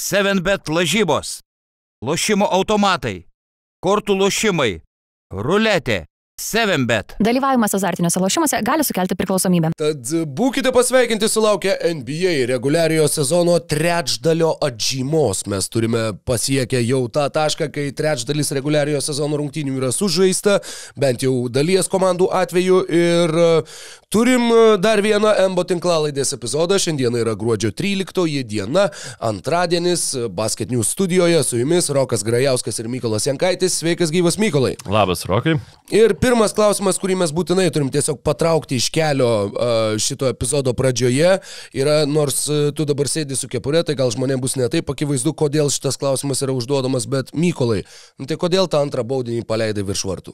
7bet lažybos, lošimo automatai, kortų lošimai, ruletė, 7bet. Dalyvavimas azartiniuose lošimuose gali sukelti priklausomybę. Tad būkite pasveikinti sulaukę NBA reguliariojo sezono trečdalio atžymos. Mes turime pasiekę jau tą tašką, kai trečdalis reguliariojo sezono rungtynių yra sužaista, bent jau dalies komandų atveju. Ir turim dar vieną MBO tinklalaidės epizodą. Šiandien yra gruodžio 13 diena, antradienis, Basket News studijoje su jumis Rokas Grajauskas ir Mykolas Jankaitis. Sveikas gyvas, Mykolai. Labas, Rokai. Ir pirmas klausimas, kurį mes būtinai turim tiesiog patraukti iš kelio šito epizodo pradžioje, yra, nors tu dabar sėdi su kepure, tai gal žmonėms bus ne taip akivaizdu, kodėl šitas klausimas yra užduodamas, bet Mykolai, tai kodėl tą antrą baudinį paleidai virš vartų?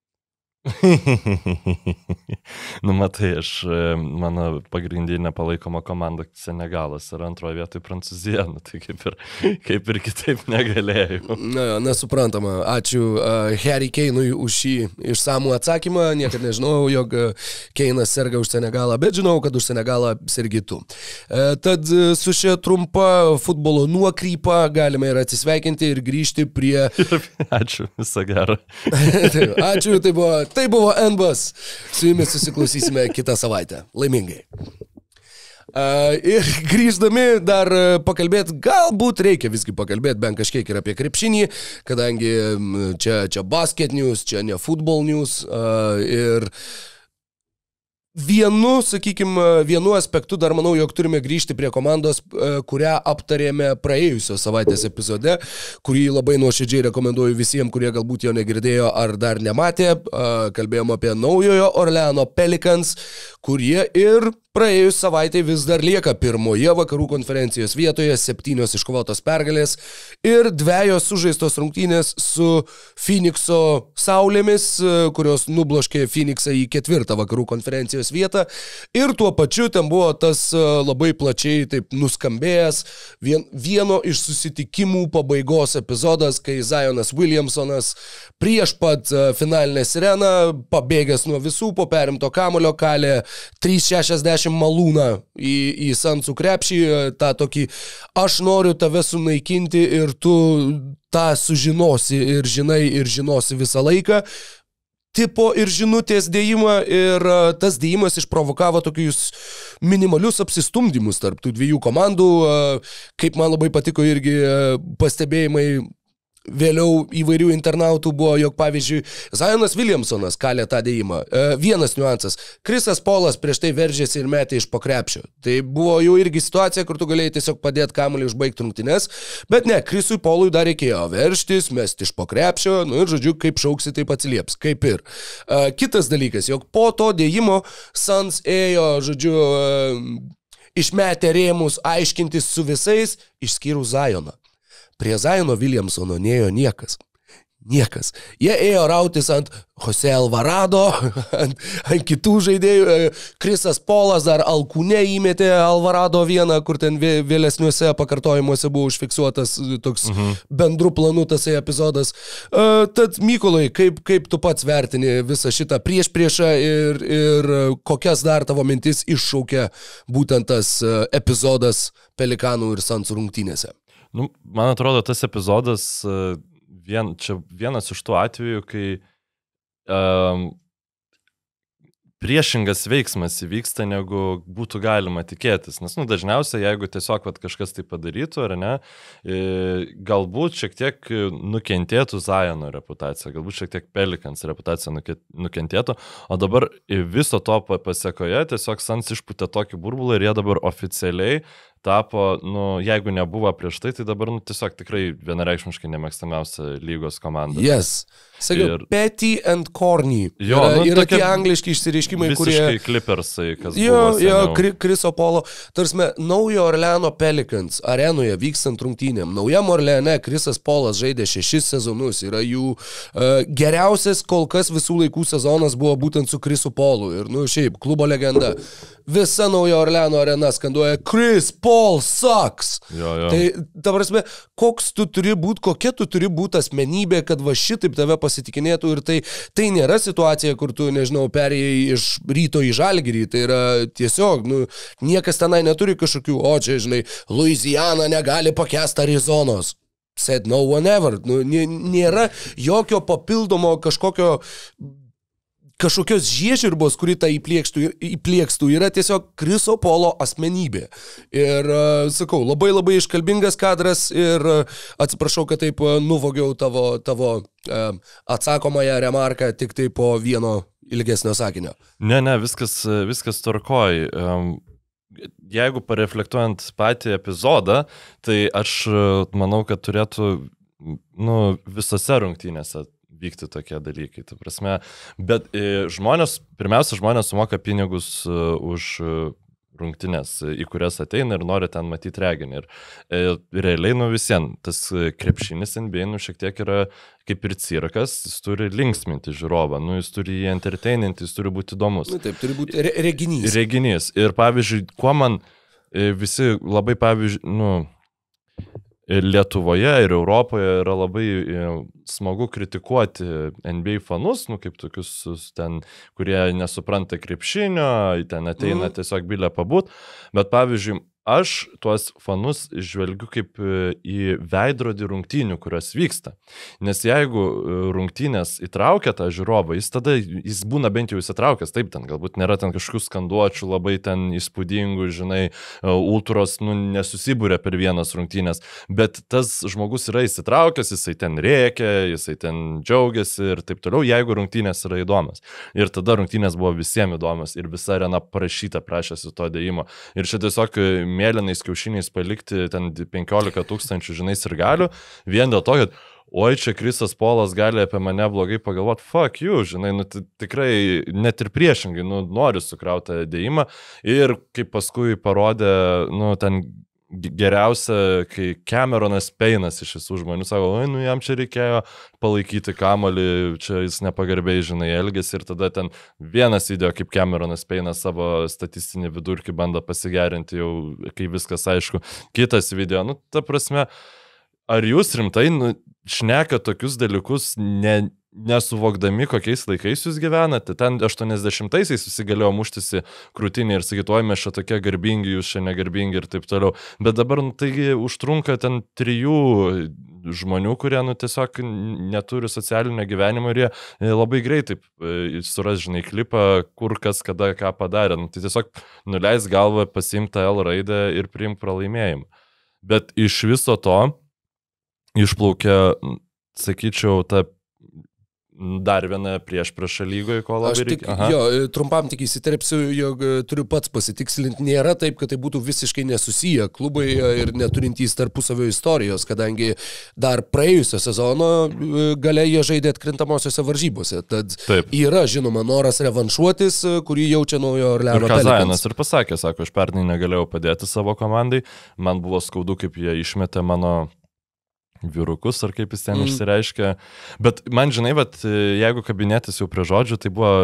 Matai, mano pagrindinė palaikoma komanda Senegalas ir antroje vietoje Prancūzija, tai kaip ir kitaip negalėjau. Nesuprantama. Ačiū Harry Kane'ui už šį išsamų atsakymą. Niekad nežinau, jog Kane'as serga už Senegalą, bet žinau, kad už Senegalą sergi tu. Tad su šia trumpa futbolo nuokrypa galime ir atsisveikinti ir grįžti prie... Ačiū, visą gerą. Ačiū, tai buvo NBAS. Su jumis susiklausysime kitą savaitę. Laimingai. Ir grįždami dar pakalbėti, galbūt reikia visgi pakalbėti bent kažkiek ir apie krepšinį, kadangi čia Basket News, čia ne Football News. Ir vienu aspektu dar manau, jog turime grįžti prie komandos, kurią aptarėme praėjusios savaitės epizode, kurį labai nuoširdžiai rekomenduoju visiems, kurie galbūt jo negirdėjo ar dar nematė. Kalbėjom apie naujojo Orleano Pelicans, kurie ir praėjus savaitai vis dar lieka pirmoje vakarų konferencijos vietoje, 7 iškovotos pergalės ir 2 sužaistos rungtynės su Phoenixo saulėmis, kurios nubloškė Phoenixą į 4 vakarų konferencijos vietą. Ir tuo pačiu ten buvo tas labai plačiai taip nuskambėjęs vieno iš susitikimų pabaigos epizodas, kai Zionas Williamsonas prieš pat finalinę sireną, pabėgęs nuo visų, po perimto kamulio kalė 3.60 malūną į Sunsų krepšį, tą tokį aš noriu tave sunaikinti ir tu tą sužinosi ir žinosi visą laiką tipo ir žinutės dėjimą, ir tas dėjimas išprovokavo tokius minimalius apsistumdymus tarp tų dviejų komandų. Kaip man labai patiko irgi pastebėjimai vėliau įvairių internautų buvo, jog pavyzdžiui Zionas Williamsonas kalė tą dėjimą. Vienas niuansas. Chrisas Paulas prieš tai veržėsi ir metė iš po krepšio. Tai buvo jau irgi situacija, kur tu galėjai tiesiog padėti kamuolį užbaigti rungtynes, bet ne, Chrisui Paului dar reikėjo veržtis, mesti iš po krepšio, ir žodžiu, kaip šauksi, taip atsilieps, kaip ir. Kitas dalykas, jog po to dėjimo Suns ėjo, žodžiu, išmetė rėmus aiškintis su visais, išskyrus Zioną. Prie Ziono Williamsono nėjo niekas. Niekas. Jie ėjo rautis ant Jose Alvarado, ant kitų žaidėjų. Chrisas Paulas dar alkūne įmetė Alvarado vieną, kur ten vėlesniuose pakartojimuose buvo užfiksuotas toks bendrų planų tasai epizodas. Tad Mykolai, kaip tu pats vertini visą šitą priešpriešą ir kokias dar tavo mintis iššaukia būtent tas epizodas Pelikanų ir Sunsų rungtynėse? Man atrodo, tas epizodas vienas iš tų atvejų, kai priešingas veiksmas įvyksta, negu būtų galima tikėtis. Nes dažniausiai, jeigu tiesiog kažkas tai padarytų, ar ne, galbūt šiek tiek nukentėtų Ziono reputacija, galbūt šiek tiek Pelicans reputacija nukentėtų, o dabar viso to pasekoje tiesiog Suns išpūtė tokį burbulą ir jie dabar oficialiai tapo, jeigu nebuvo prieš tai dabar tiesiog tikrai vienareikšmiškai nemėgstamiausia lygos komanda. Yes. Sakiau, petty and corny. Jo, yra tie angliški išsireiškimai, kurie... Visiškai Clippersai, kas buvo seniau. Jo, Chriso Paulo. Tarsime, naujo Orleano Pelicans arenoje vykstant rungtynėm. Naujam Orleane Chrisas Paulas žaidė 6 sezonus. Yra jų geriausias kol kas visų laikų sezonas buvo būtent su Chrisu Paulu. Ir šiaip, klubo legenda. Visa naujo Orleano arena skanduoja Chris Paul. all sucks. Jo. Tai, ta prasme, kokia tu turi būti asmenybė, kad va šitaip tave pasitikinėtų ir tai nėra situacija, kur tu, nežinau, perėjai iš Ryto į Žalgirį, tai yra tiesiog, niekas tenai neturi kažkokių, čia, žinai, Louisiana negali pakęsti Arizonos. Said no one ever. Nėra jokio papildomo kažkokios žiežirbos, kuri tą įpliekstų. Yra tiesiog Chriso Polo asmenybė. Ir, sakau, labai labai iškalbingas kadras ir atsiprašau, kad taip nuvogiau tavo atsakomąją remarką tik tai po vieno ilgesnio sakinio. Ne, viskas tvarkoj. Jeigu pareflektuojant patį epizodą, tai aš manau, kad turėtų visose rungtynėse vykti tokie dalykai. Ta prasme, bet pirmiausia, žmonės sumoka pinigus už rungtynės, į kurias ateina ir nori ten matyti reginį. Ir realiai, visien, tas krepšinis NBA, šiek tiek yra kaip ir cirkas, jis turi linksminti žiūrovą, jis turi jį entertaininti, jis turi būti įdomus. Taip, turi būti reginys. Reginys. Ir pavyzdžiui, kuo man visi labai, pavyzdžiui, Lietuvoje ir Europoje yra labai smagu kritikuoti NBA fanus, kaip tokius ten, kurie nesupranta krepšinio, ten ateina tiesiog bilę pabūt, bet pavyzdžiui, aš tuos fanus žvelgiu kaip į veidrodį rungtynių, kurios vyksta. Nes jeigu rungtynės įtraukia tą žiūrovą, jis būna bent jau įsitraukęs, taip, ten galbūt nėra ten kažkokių skanduočių, labai ten įspūdingų, žinai, ultros, nesusibūrė per vienas rungtynės, bet tas žmogus yra įsitraukęs, jisai ten rėkia, jisai ten džiaugiasi ir taip toliau, jeigu rungtynės yra įdomios. Ir tada rungtynės buvo visiems įdomios ir visa arena prašėsi to dėjimo. Ir čia tiesiog mėlynais kiaušiniais palikti ten 15 000, žinai, sirgalių, vien dėl to, kad čia Chrisas Polas gali apie mane blogai pagalvoti, fuck you, žinai, tikrai net ir priešingai, nori sukrautą dėjimą ir kaip paskui parodė, ten geriausia, kai Cameronas Paynas iš visų žmonių sako, jam čia reikėjo palaikyti kamuolį, čia jis nepagarbiai, žinai, elgėsi ir tada ten vienas video, kaip Cameronas Paynas savo statistinį vidurkį bando pasigerinti jau, kai viskas aišku, kitas video, ta prasme, ar jūs rimtai šneka tokius dalykus nesuvokdami, kokiais laikais jūs gyvenate? Ten 80-aisiais visi galėjo muštis į krūtinį ir sakyti, mes čia tokie garbingi, jūs čia negarbingi ir taip toliau. Bet dabar taigi užtrunka ten 3 žmonių, kurie tiesiog neturi socialinio gyvenimo ir jie labai greitai suras, žinai, klipą, kur kas, kada, ką padarė. Tai tiesiog nuleis galvą, pasiimti L raidę ir priimti pralaimėjimą. Bet iš viso to išplaukia, sakyčiau, ta dar viena priešprieša lygoje, ko labai reikia. Trumpam tik įsiterpsiu, jog turiu pats pasitikslinti, nėra taip, kad tai būtų visiškai nesusiję klubai ir neturintys tarpusavio istorijos, kadangi dar praėjusio sezono gale jie žaidė atkrintamosiose varžybose. Tad yra, žinoma, noras revanšuotis, kurį jaučia Naujojo Orleano Pelicans. Ir Kazajanas ir pasakė, sako, aš pernai negalėjau padėti savo komandai, man buvo skaudu, kaip jie išmetė mano vyrukus, ar kaip jis ten išsireiškia. Bet man, žinai, jeigu kabinėtis jau prie žodžių, tai buvo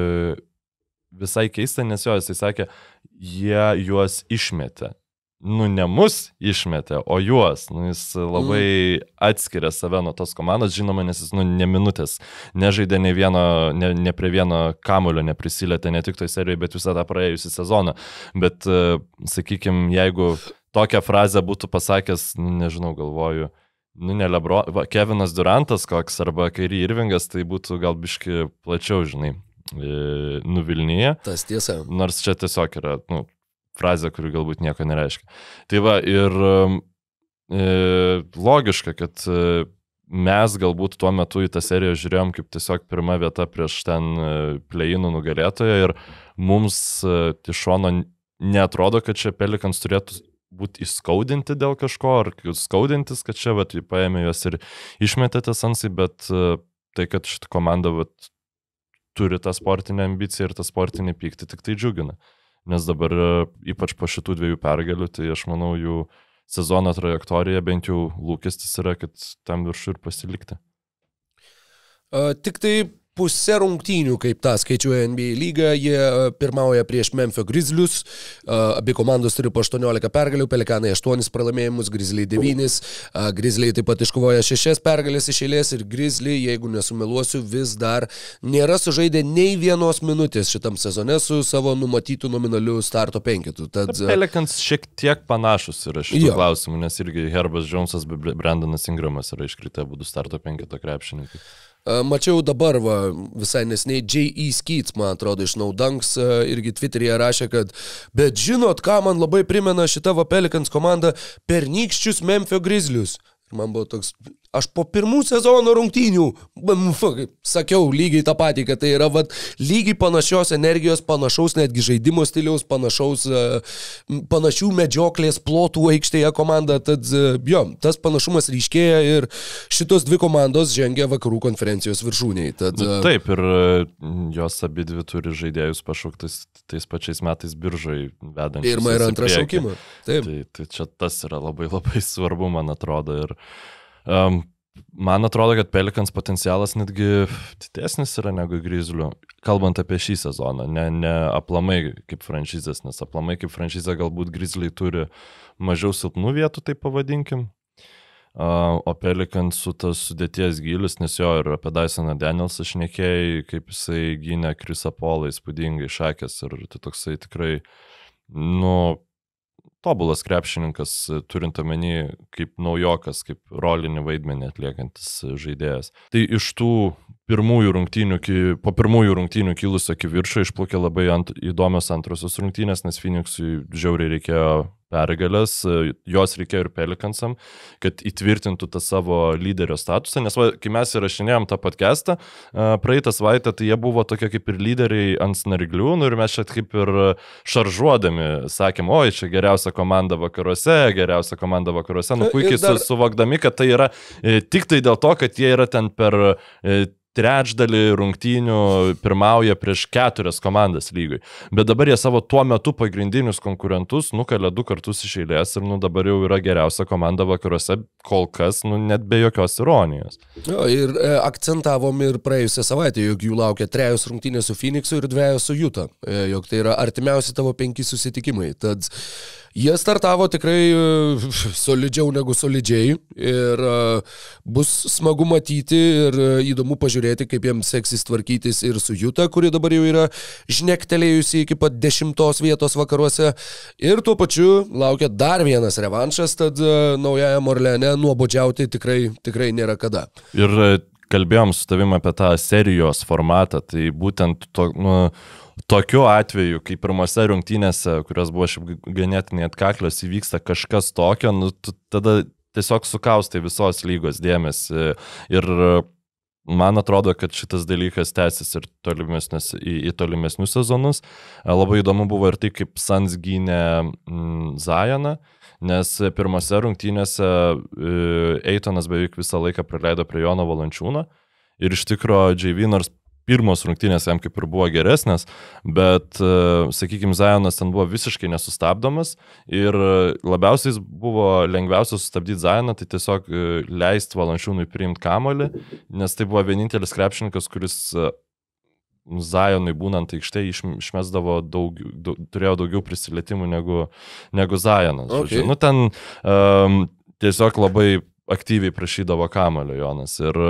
visai keista, nes jisai sakė, jie juos išmetė. Ne mus išmetė, o juos. Jis labai atskiria save nuo tos komandos, žinoma, nes jis ne minutės nežaidė ne prie vieno kamulio, neprisilietė ne tik toj serijoje, bet visą tą praėjusį sezoną. Bet, sakykime, jeigu tokią frazę būtų pasakęs, nežinau, galvoju, Kevinas Durantas koks arba Kyrie Irvingas, tai būtų gal biški plačiau, žinai, nuvilnyje. Tas tiesa. Nors čia tiesiog yra, frazė, kuri galbūt nieko nereiškia. Tai va, ir logiška, kad mes galbūt tuo metu į tą seriją žiūrėjom kaip tiesiog pirma vieta prieš ten play-inų nugalėtoją ir mums iš šono neatrodo, kad čia Pelicans turėtų būti įskaudinti dėl kažko, ar skaudintis, kad čia paėmė juos ir išmetė tas ansai, bet tai, kad šitą komandą turi tą sportinę ambiciją ir tą sportinį pyktį, tik tai džiugina. Nes dabar, ypač po šitų 2 pergalių, tai aš manau, jų sezono trajektorija, bent jau lūkestis yra, kad tam viršų ir pasilikti. Tik tai pusę rungtynių, kaip tą skaičiuoja NBA lyga, jie pirmauja prieš Memphio Grizzlius, abi komandos turi po 18 pergalių, Pelikanai 8 pralaimėjimus, Grizzliai 9, Grizzliai taip pat iškovoja 6 pergalės iš eilės ir Grizzliai, jeigu nesumeluosiu, vis dar nėra sužaidę nei vienos minutės šitam sezone su savo numatytų nominaliu starto penketu. Tad Pelicans šiek tiek panašus yra šitų klausimų, nes irgi Herbas Jonesas bei Brandonas Ingramas yra iškritę būdų starto penketo krepšininkai. Mačiau dabar, visai nesniai, J.E. Skeets, man atrodo, iš No Dunks irgi Twitteryje rašė, kad bet žinot, ką man labai primena šita Pelicans komanda, pernykščius Memphio Grizzlius. Ir man buvo toks, aš po pirmų sezono rungtynių sakiau lygiai tą patį, kad tai yra lygiai panašios energijos, panašaus netgi žaidimo stiliaus, panašių medžioklės plotų aikštėje komanda, tad tas panašumas ryškėja ir šitos dvi komandos žengia vakarų konferencijos viršūniai. Tad, taip, ir jos abi dvi turi žaidėjus pašauktais tais pačiais metais biržai vedančius. Pirmą ir antrą šaukimą. Taip. Tai čia tas yra labai labai svarbu, man atrodo. Ir man atrodo, kad Pelicans potencialas netgi didesnis yra negu Grizzlių, kalbant apie šį sezoną, ne aplamai kaip franšizės, nes aplamai kaip franšizė galbūt Grizzliai turi mažiau silpnų vietų, taip pavadinkim, o Pelicans su tas sudėties gilis, nes jo ir apie Dysoną Danielsą šnekėjai, kaip jisai gynė Chrisą Paulą įspūdingai šakės ir tai toksai tikrai, tobulas krepšininkas, turint omeny kaip naujokas, kaip rolinį vaidmenį atliekantis žaidėjas. Tai iš tų po pirmųjų rungtynių kilusio kiviršo išplaukė labai įdomios antrosios rungtynės, nes Phoenixui žiauriai reikėjo pergalės, jos reikėjo ir Pelicansam, kad įtvirtintų tą savo lyderio statusą, nes kai mes įrašinėjom tą podcastą, praeitą savaitę, tai jie buvo tokie kaip ir lyderiai ant snarglių, ir mes čia kaip ir šaržuodami sakėm, oi, čia geriausia komanda vakaruose, puikiai suvokdami, kad tai yra tik tai dėl to, kad jie yra ten per trečdalį rungtynių pirmauja prieš 4 komandas lygoj. Bet dabar jie savo tuo metu pagrindinius konkurentus nukalė 2 kartus iš eilės ir dabar jau yra geriausia komanda vakaruose, kol kas, net be jokios ironijos. Ir akcentavom ir praėjusią savaitę, jog jų laukia 3 rungtynės su Phoenixu ir 2 su Utah, jog tai yra artimiausi tavo 5 susitikimai. Tad jie startavo tikrai solidžiau negu solidžiai ir bus smagu matyti ir įdomu pažiūrėti, kaip jiems seksis tvarkytis ir su Utah, kuri dabar jau yra žnektelėjusi iki pat 10 vietos vakaruose. Ir tuo pačiu laukia dar vienas revanšas, tad naujajam Orleane nuobodžiauti tikrai nėra kada. Ir kalbėjom su tavim apie tą serijos formatą, tai būtent tokiu atveju, kai pirmose rungtynėse, kurios buvo šiaip ganėtinai atkaklios, įvyksta kažkas tokio, tada tiesiog sukaustai visos lygos dėmesį. Ir man atrodo, kad šitas dalykas tęsis ir į tolimesnius sezonus. Labai įdomu buvo ir tai, kaip Suns gynė Zioną, nes pirmose rungtynėse Aytonas beveik visą laiką praleido prie Jono Valančiūno ir iš tikro JV nors pirmos rungtynės jam kaip ir buvo geresnės, bet, sakykime, Zionas ten buvo visiškai nesustabdomas ir labiausiai buvo lengviausia sustabdyti Zioną, tai tiesiog leisti Valančiūnui priimti kamuolį, nes tai buvo vienintelis krepšininkas, kuris Zionui būnant aikštėje išmesdavo turėjo daugiau prisilietimų negu Zionas. Okay. Ten tiesiog labai aktyviai prašydavo kamuolio Jonas ir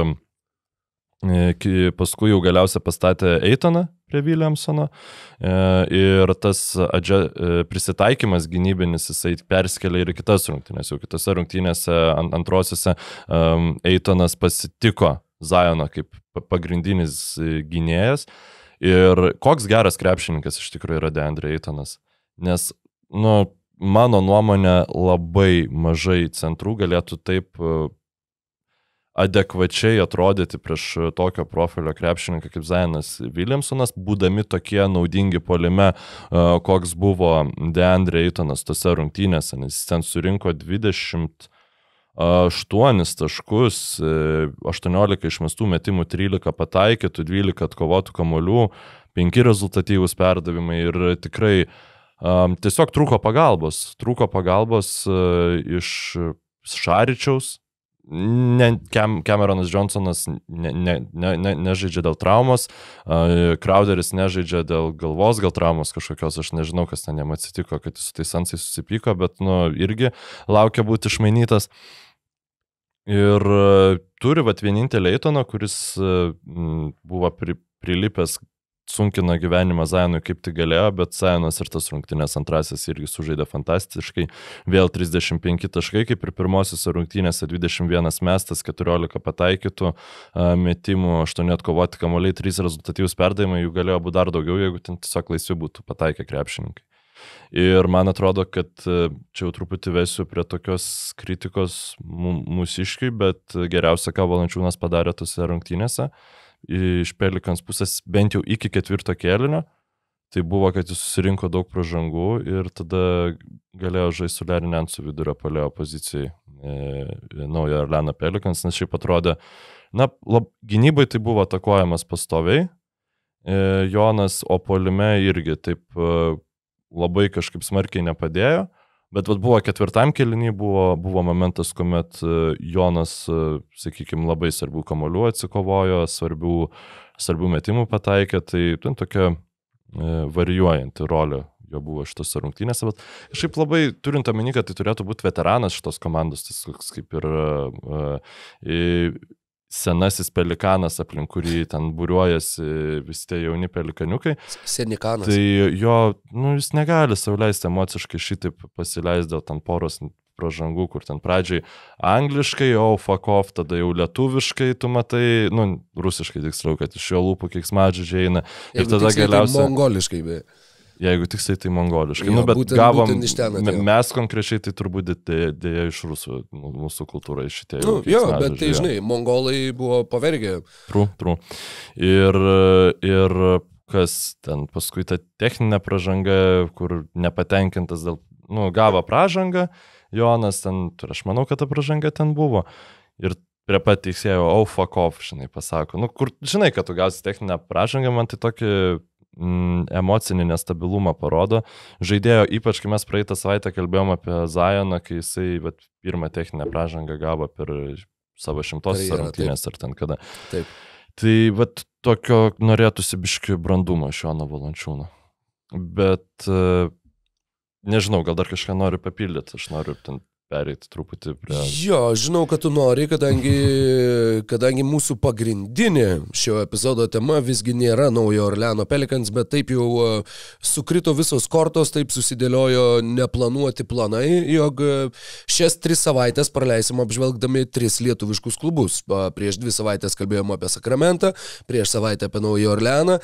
paskui jau galiausiai pastatė Aytoną prie Williamsono ir tas prisitaikymas gynybinis jisai perskelia ir į kitas rungtynės. Jau kitose rungtynėse antrosiuose Aytonas pasitiko Zioną kaip pagrindinis gynėjas ir koks geras krepšininkas iš tikrųjų yra DeAndre Aytonas, nes mano nuomonė labai mažai centrų galėtų taip adekvačiai atrodyti prieš tokio profilio krepšininką kaip Zionas Williamsonas, būdami tokie naudingi puolime, koks buvo DeAndre Aytonas tose rungtynėse, nes jis ten surinko 28 taškus, 18 išmestų metimų, 13 pataikytų, 12 atkovotų kamuolių, 5 rezultatyvūs perdavimai ir tikrai tiesiog trūko pagalbos iš Šaričiaus. Cameronas Johnsonas nežaidžia dėl traumos, Crowderis nežaidžia dėl galvos, gal traumos kažkokios, aš nežinau, kas ten jam atsitiko, kad jis su tais Sansais susipyko, bet irgi laukia būti išmainytas. Ir turi vienintelį Eitoną, kuris buvo prilipęs, sunkino gyvenimą Zionui kaip tik galėjo, bet Zionas ir tas rungtynės antrasis irgi sužaidė fantastiškai. Vėl 35 taškai, kaip ir pirmosiose rungtynėse 21 mestas, 14 pataikytų metimų, 8 atkovoti kamuoliai, 3 rezultatyvus perdavimai, jų galėjo būti dar daugiau, jeigu ten tiesiog laisvi būtų pataikę krepšininkai. Ir man atrodo, kad čia jau truputį vesiu prie tokios kritikos mūsiškai, bet geriausia, ką Valančiūnas padarė tose rungtynėse, iš Pelicans pusės bent jau iki 4 kėlinio, tai buvo, kad jis susirinko daug pražangų ir tada galėjo žaisti su Larry Nance'u vidurio puolėjo pozicijai Naujojo Orleano Pelicans, nes šiaip atrodė, gynybai tai buvo atakuojamas pastoviai, Jonas, o puolime irgi taip labai kažkaip smarkiai nepadėjo, bet buvo 4 kėlinį, buvo momentas, kuomet Jonas, sakykime, labai svarbių kamuolių atsikovojo, svarbių metimų pataikė, tai tokia varijuojanti rolė jo buvo šitose rungtynėse, bet kažkaip labai turint omeny, kad tai turėtų būti veteranas šitos komandos, tas kaip ir senasis pelikanas, aplink kurį ten būriuojasi visi tie jauni pelikaniukai. Senikanas. Tai jo, jis negali sauliaisti emociškai šitaip pasileisti dėl ten poros pražangų, kur ten pradžiai angliškai, fuck off, tada jau lietuviškai, tu matai, rusiškai tiksliau, kad iš jo lūpų keiksmažodžiai eina. Ir tada galiausiai... Mongoliškai, beje. Jeigu tiksliai, tai mongoliškai. Bet gavom, mes konkrečiai tai turbūt dėja iš rusų, mūsų kultūra iš šitie. Bet tai, žinai, mongolai buvo pavergę. True. Ir kas ten paskui ta techninė pražanga, kur nepatenkintas dėl, gavo pražangą, Jonas ten, aš manau, kad ta pražanga ten buvo. Ir prie pat teisėjo, fuck off, žinai, pasako. Kur, žinai, kad tu gausi techninę pražangą, man tai tokį emocinį nestabilumą parodo. Žaidėjo, ypač kai mes praeitą savaitę kalbėjom apie Zioną, kai jisai pirmą techninę pražangą gavo per savo 100-osios rungtynės ar ten kada. Taip. Tai tokio norėtųsi biški brandumo iš Jono Valančiūno. Bet nežinau, gal dar kažką noriu papildyti, aš noriu ten pereiti truputį prie... Jo, žinau, kad tu nori, kadangi mūsų pagrindinė šio epizodo tema visgi nėra Naujojo Orleano Pelicans, bet taip jau sukrito visos kortos, taip susidėliojo neplanuoti planai, jog šias 3 savaitės praleisim apžvelgdami 3 lietuviškus klubus. Prieš 2 savaitės kalbėjome apie Sakramentą, prieš savaitę apie Naujojo Orleaną.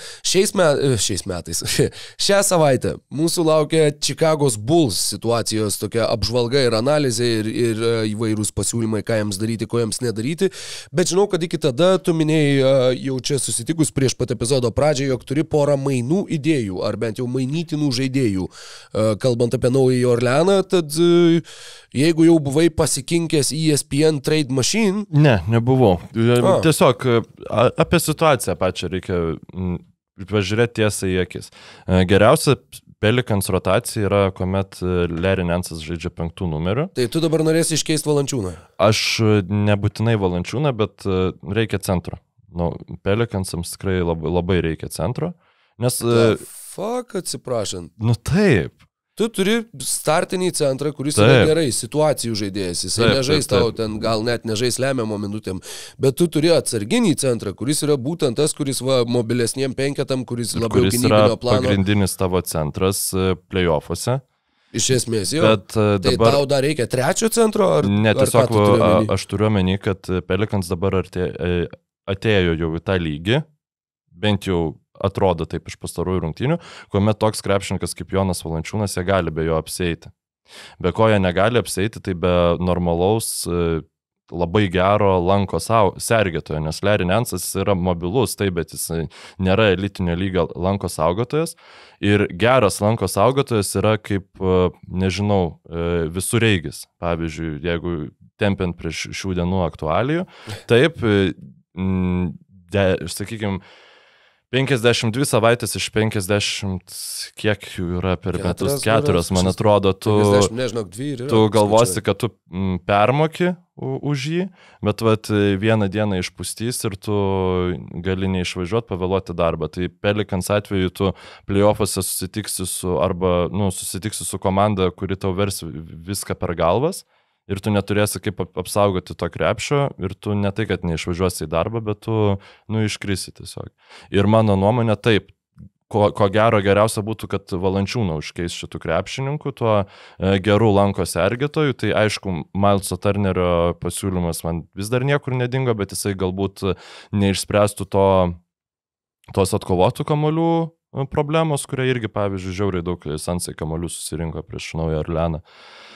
Šią savaitę mūsų laukia Chicago's Bulls situacijos tokia apžvalga ir analizė ir įvairūs pasiūlymai, ką jiems daryti, ko jiems nedaryti. Bet žinau, kad iki tada tu minėjai jau čia susitikus prieš pat epizodo pradžią, jog turi porą mainų idėjų, ar bent jau mainytinų žaidėjų. Kalbant apie Naująjį Orleaną, tad jeigu jau buvai pasikinkęs ESPN Trade Machine... Ne, nebuvau. Tiesiog apie situaciją pačią reikia pažiūrėti tiesą į akis. Geriausia Pelicans rotacija yra, kuomet Larry Nance'as žaidžia 5 numeriu. Tai tu dabar norėsi iškeisti Valančiūną? Aš nebūtinai Valančiūną, bet reikia centro. Pelicansams tikrai labai reikia centro. Nes... atsiprašant. Taip. Tu turi startinį centrą, kuris yra gerai situacijų žaidėjas. Jisai nežais tau ten, gal net nežais lemiamo minutėm, bet tu turi atsarginį centrą, kuris yra būtent tas, kuris mobilesniem penketam, kuris labiau gynybinio plano. Kuris yra pagrindinis tavo centras play-offuose. Iš esmės jau. Tai tau dar reikia 3 centro? Tiesiog aš turiu omeny, kad Pelicans dabar atėjo jau į tą lygį, bent jau atrodo taip iš pastarųjų rungtynių, kuomet toks krepšininkas kaip Jonas Valančiūnas, jie gali be jo apsieiti. Be ko jie negali apsieiti, tai be normalaus, labai gero lanko sergėtojo, nes Larry Nance'as yra mobilus, taip, bet jis nėra elitinio lygio lanko saugotojas. Ir geras lanko saugotojas yra kaip, nežinau, visureigis. Pavyzdžiui, jeigu tempiant prieš šių dienų aktualijų, taip, sakykime, 52 savaitės iš 50, kiek jų yra per metus? 4, man atrodo, tu 50, nežinau, 2 yra. Tu galvosi, kad tu permoki už jį, bet vat vieną dieną išpustys ir tu gali neišvažiuoti, pavėluoti darbą. Tai Pelicans atveju tu play-offuose susitiksi su komanda, kuri tau vers viską per galvas. Ir tu neturėsi kaip apsaugoti to krepšio, ir tu ne tai, kad neišvažiuosi į darbą, bet tu, iškrisi tiesiog. Ir mano nuomonė taip, ko gero geriausia būtų, kad Valančiūną užkeis šitų krepšininkų, tuo gerų lanko sergėtojų. Tai aišku, Mileso Turnerio pasiūlymas man vis dar niekur nedingo, bet jisai galbūt neišspręstų tos atkovotų kamuolių problemos, kurie irgi, pavyzdžiui, žiauriai daug Sansai kamuolių susirinko prieš Naują Orleaną.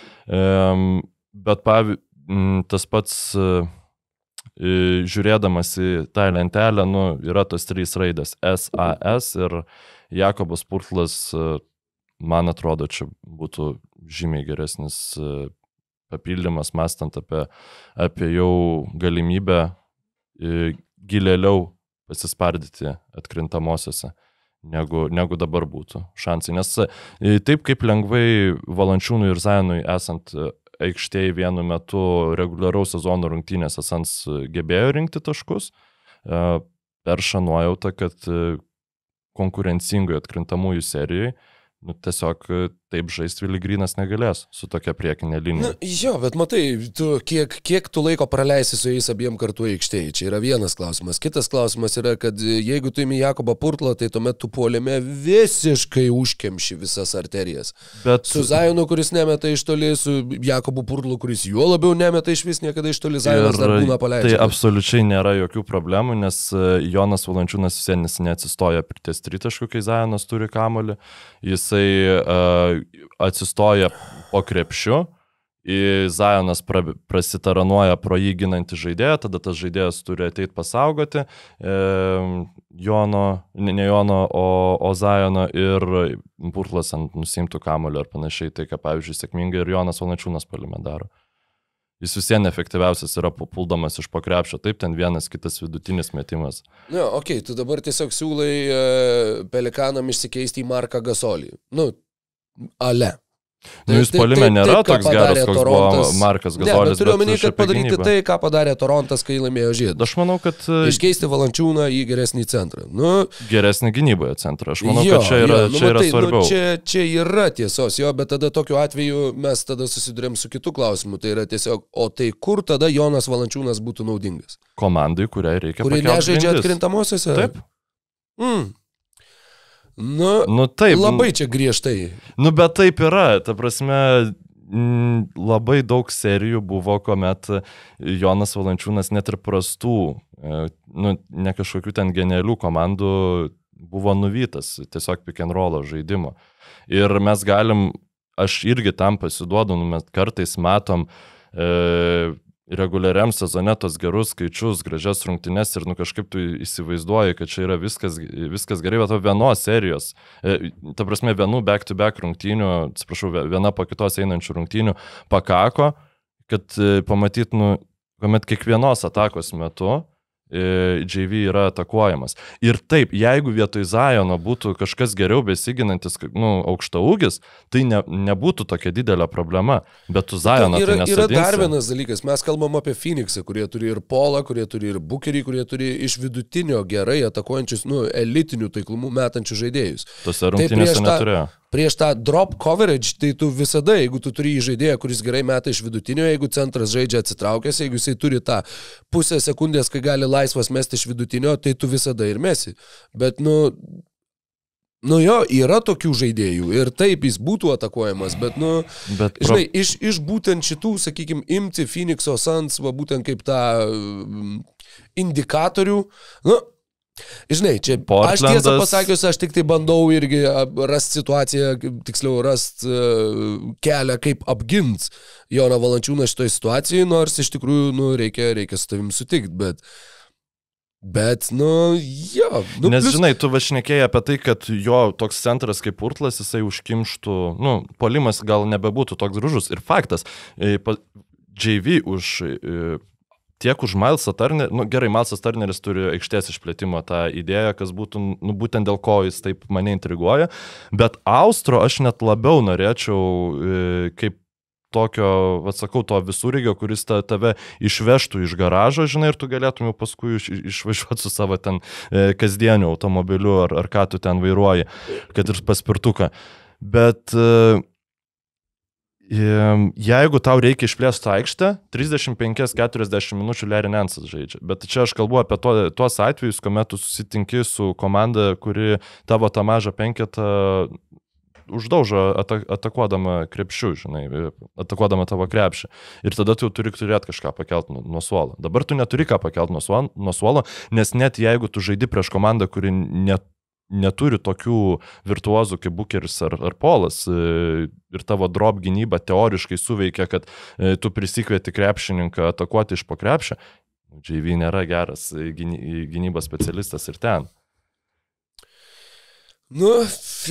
Bet tas pats žiūrėdamas į tą lentelę, yra tos 3 raidės SAS ir Jakobas Purtlas, man atrodo, čia būtų žymiai geresnis papildymas, mąstant apie jau galimybę gilėliau pasispardyti atkrintamosiose, negu dabar būtų šansai. Nes taip kaip lengvai Valančiūnui ir Zionui esant aikštėje vienu metu reguliaraus sezono rungtynėse Sans gebėjo rinkti taškus, perša nuojautą, kad konkurencingoje atkrintamųjų serijoje tiesiog taip žaisti Willy Greenas negalės su tokia priekinė linija. Jo, bet matai, kiek tu laiko praleisi su jais abiem kartu aikštėje, čia yra vienas klausimas. Kitas klausimas yra, kad jeigu tu imi Jakobą Purtlą, tai tuomet tu puolime visiškai užkemši visas arterijas. Bet su Zionu, kuris nemeta iš toli, su Jakobu Purtlu, kuris juo labiau nemeta iš vis niekada iš toli, Zionas dar būna paleidžiamas. Tai absoliučiai nėra jokių problemų, nes Jonas Valančiūnas visienis neatsistoja ties tritaškių, kai Zionas turi kamuolį. Jisai atsistoja po krepšiu, Zionas prasitaranuoja pro jį ginantį žaidėją, tada tas žaidėjas turi ateiti pasaugoti ne Jono, o Ziono, ir Purtlas ant nusimtų kamuolio ar panašiai, tai ką pavyzdžiui sėkmingai ir Jonas Valančiūnas puolime daro. Jis visien efektyviausias yra papuldamas iš po krepšio, taip ten vienas kitas vidutinis metimas. Tu dabar tiesiog siūlai Pelikanam išsikeisti į Marką Gasolį. Ale. Jūs puolime nėra toks geras, koks buvo Markas Gasolis. Turiu omeny, kad padaryti tai, ką padarė Torontas, kai laimėjo žiedą. Aš manau, kad iškeisti Valančiūną į geresnį centrą. Geresnį gynyboje centrą. Aš manau, kad čia yra svarbiau. Čia yra tiesos, bet tada tokiu atveju mes tada susidurėm su kitu klausimu. Tai yra tiesiog, o tai kur tada Jonas Valančiūnas būtų naudingas? Komandai, kuriai reikia pakelti grindis. Kuri nežaidžia atkrintamosiose? Taip. Taip. Labai čia griežtai. Bet taip yra. Ta prasme, labai daug serijų buvo, kuomet Jonas Valančiūnas net ir prastų, ne kažkokių ten genialių komandų buvo nuvytas, tiesiog pick and rollo žaidimo. Ir mes galim, aš irgi tam pasiduodu, mes kartais matom reguliariam sezone tos gerus skaičius, gražias rungtynes ir kažkaip tu įsivaizduoji, kad čia yra viskas gerai, bet vienos serijos, ta prasme vienų back-to-back rungtynių, atsiprašau, viena po kitos einančių rungtynių pakako, kad pamatyt, kuomet kiekvienos atakos metu JV yra atakuojamas. Ir taip, jeigu vietoj Ziono būtų kažkas geriau besiginantis, aukštaūgis, tai nebūtų tokia didelė problema, bet tu Zioną tai nesodinsi. Yra dar vienas dalykas, mes kalbam apie Phoenixą, kurie turi ir Paulą, kurie turi ir Bookerį, kurie turi iš vidutinio gerai atakuojančius, elitinių taiklumų metančių žaidėjus. Tose rungtynėse neturėjo. Prieš tą drop coverage, tai tu visada, jeigu tu turi žaidėją, kuris gerai meta iš vidutinio, jeigu centras žaidžia atsitraukęs, jeigu jisai turi tą pusę sekundės, kai gali laisvas mesti iš vidutinio, tai tu visada ir mesi. Bet, yra tokių žaidėjų ir taip jis būtų atakuojamas, bet, žinai, iš būtent šitų, sakykime, imti Phoenix'o Suns, būtent kaip tą indikatorių, žinai, čia Portlandas... aš tiesą pasakius, aš tik tai bandau irgi rasti situaciją, tiksliau rasti kelią, kaip apgint Joną Valančiūną šitoje situacijoje, nors iš tikrųjų, reikia su tavim sutikti, bet, Nes, žinai, tu vašnekėjai apie tai, kad jo toks centras kaip Purtlas, jisai užkimštų, puolimas gal nebebūtų toks gražus. Ir faktas, JV už tiek už Milesą Turnerį, gerai, Milesas Turneris turi aikštės išplėtimo tą idėją, kas būtų, būtent dėl ko jis taip mane intriguoja, bet Austro aš net labiau norėčiau kaip tokio, atsakau, to visurygio, kuris tave išvežtų iš garažo, žinai, ir tu galėtum jau paskui išvažiuoti su savo ten kasdieniu automobiliu ar ką tu ten vairuoji, kad ir paspirtuką. Bet jeigu tau reikia išplėsti aikštę, 35-40 minučių Larry Nance'as žaidžia. Bet čia aš kalbu apie tuos atvejus, kuomet tu susitinki su komanda, kuri tavo tą mažą penketą uždaužo atakuodama krepšių, žinai, atakuodama tavo krepšį. Ir tada tu turi turėti kažką pakelti nuo suolo. Dabar tu neturi ką pakelti nuo suolo, nes net jeigu tu žaidi prieš komandą, kuri neturi tokių virtuozų kaip Bookeris ar Polas ir tavo drop gynyba teoriškai suveikia, kad tu prisikvieti krepšininką atakuoti iš po krepšio, JV nėra geras gynybos specialistas ir ten. Nu,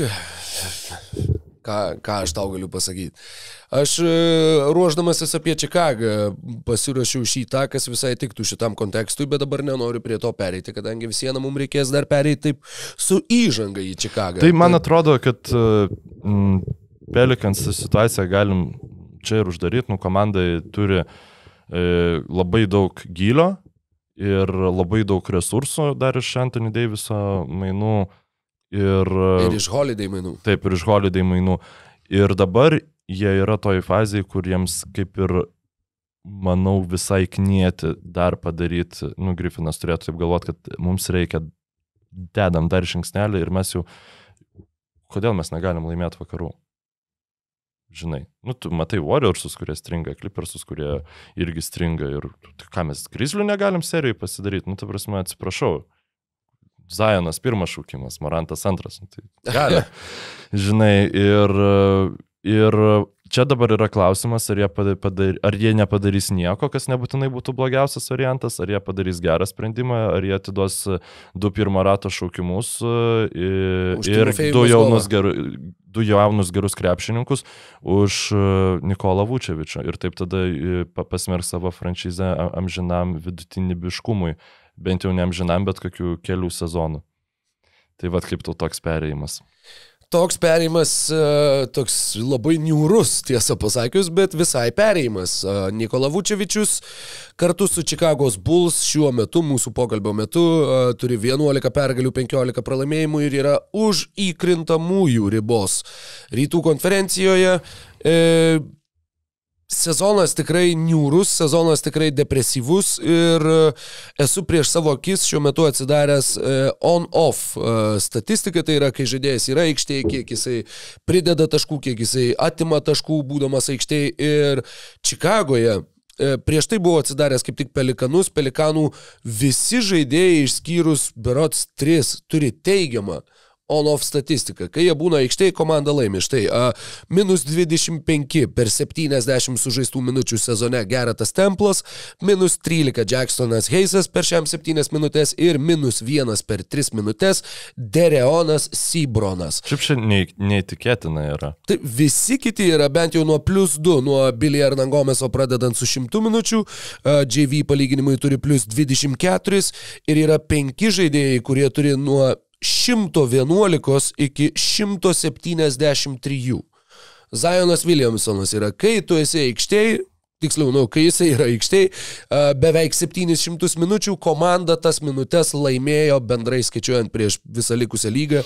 ką aš tau galiu pasakyti. Aš ruoždamasis apie Čikagą pasirašiau šitą, kas visai tiktų šitam kontekstui, bet dabar nenoriu prie to pereiti, kadangi visieną mums reikės dar pereiti taip su įžanga į Čikagą. Tai man atrodo, kad Pelicans situaciją galim čia ir uždaryti, komandai turi labai daug gylio ir labai daug resursų dar iš Anthony Daviso mainų. Ir iš Holiday mainų. Taip, ir iš Holiday mainų. Ir dabar jie yra toj fazėje, kur jiems kaip ir, manau, visai knieti dar padaryti. Griffinas turėtų taip galvoti, kad mums reikia, dedam dar žingsnelį ir mes jau, kodėl mes negalim laimėti vakarų? Žinai, tu matai Warriorsus, kurie stringa, Clippersus, kurie irgi stringa ir ką mes Grizzlių negalim serijai pasidaryti? Ta prasme, atsiprašau. Zionas pirmas šaukimas, Morantas antras. Tai gali. Žinai, ir čia dabar yra klausimas, ar jie nepadarys nieko, kas nebūtinai būtų blogiausias variantas, ar jie padarys gerą sprendimą, ar jie atiduos 2 pirmo rato šaukimus ir 2 jaunus gerus krepšininkus už Nikolą Vučevičių. Ir taip tada pasmerk savo franšizę amžinam vidutinibiškumui. Bent jau neamžinam, bet kokių kelių sezonų. Tai vat kaip tau toks perėjimas? Toks perėjimas, toks labai niūrus, tiesą pasakius, bet visai perėjimas. Nikola Vučevičius kartu su Čikagos Bulls šiuo metu, mūsų pokalbio metu, turi 11 pergalių, 15 pralaimėjimų ir yra už įkrintamųjų ribos. Rytų konferencijoje sezonas tikrai niūrus, sezonas tikrai depresyvus ir esu prieš savo akis šiuo metu atsidaręs on-off statistiką, tai yra, kai žaidėjas yra aikštėje, kiek jisai prideda taškų, kiek jisai atima taškų būdamas aikštėje ir Čikagoje. Prieš tai buvo atsidaręs kaip tik Pelikanų visi žaidėjai išskyrus berods 3 turi teigiamą on-off statistika. Kai jie būna aikštėje, komanda laimi. Štai, minus 25 per 70 sužaistų minučių sezone Geretas Templas, minus 13 Jacksonas Hayesas per šiam 7 minutės ir minus 1 per 3 minutės Dereonas Sebronas. Šiaip čia neįtikėtina yra. Tai visi kiti yra bent jau nuo plus 2, nuo Billy Hernangomeso pradedant su 100 minučių, JV palyginimui turi plus 24 ir yra 5 žaidėjai, kurie turi nuo 111 iki 173. Zionas Williamsonas yra, kai tu esi aikštėj, tiksliau, kai jisai yra aikštėj, beveik 700 minučių, komanda tas minutės laimėjo bendrai skaičiuojant prieš visą likusią lygą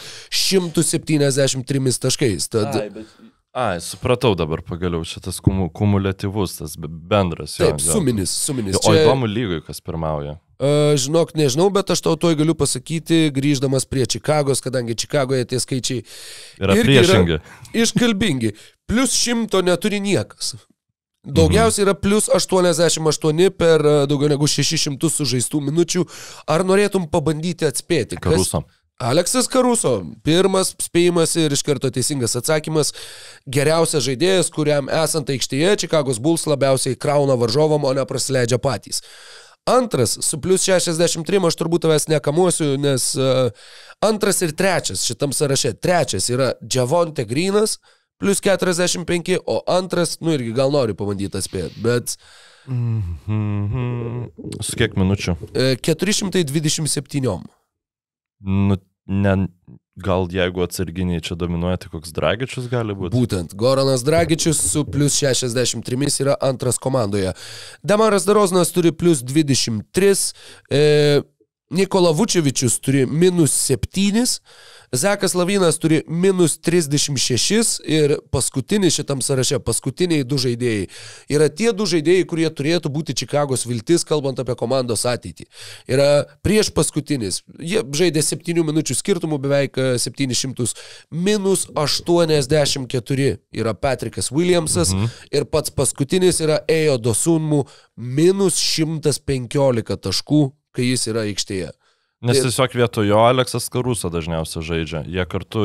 173 taškais. Supratau dabar pagaliau šitas kumuliatyvus, tas bendras. Taip, suminis. O įdomu lygoj, kas pirmauja. Žinok, nežinau, bet aš tau toj galiu pasakyti, grįždamas prie Čikagos, kadangi Čikagoje tie skaičiai yra priešingi. Iškalbingi. Plus 100 neturi niekas. Daugiausiai yra plus 88 per daugiau negu 600 sužaistų minučių. Ar norėtum pabandyti atspėti? Caruso. Aleksas Caruso. Pirmas spėjimas ir iš karto teisingas atsakymas. Geriausias žaidėjas, kuriam esant aikštėje, Čikagos Bulls labiausiai krauna varžovam, o ne prasileidžia patys. Antras, su plus 63, aš turbūt tavęs nekamuosiu, nes antras ir trečias šitam sąraše. Trečias yra Javonte Greenas, plus 45, o antras, irgi gal nori pabandyti atspėti, bet... Su kiek minučių? 427. Nu, gal jeigu atsarginiai čia dominuoja, tai koks Dragičius gali būti? Būtent, Goranas Dragičius su plus 63 yra antras komandoje. Demaras DeRozanas turi plus 23, Nikola Vučevičius turi minus 7, Zekas Lavinas turi minus 36 ir paskutinis šitam sąraše, paskutiniai du žaidėjai. Yra tie du žaidėjai, kurie turėtų būti Čikagos viltis, kalbant apie komandos ateitį. Yra prieš paskutinis, jie žaidė 7 minučių skirtumų, beveik 700, minus 84 yra Patrickas Williamsas ir pats paskutinis yra Ėjo Dosunmu, minus 115 taškų, kai jis yra aikštėje. Nes tiesiog vietojo Aleksas Karuso dažniausiai žaidžia. Jie kartu,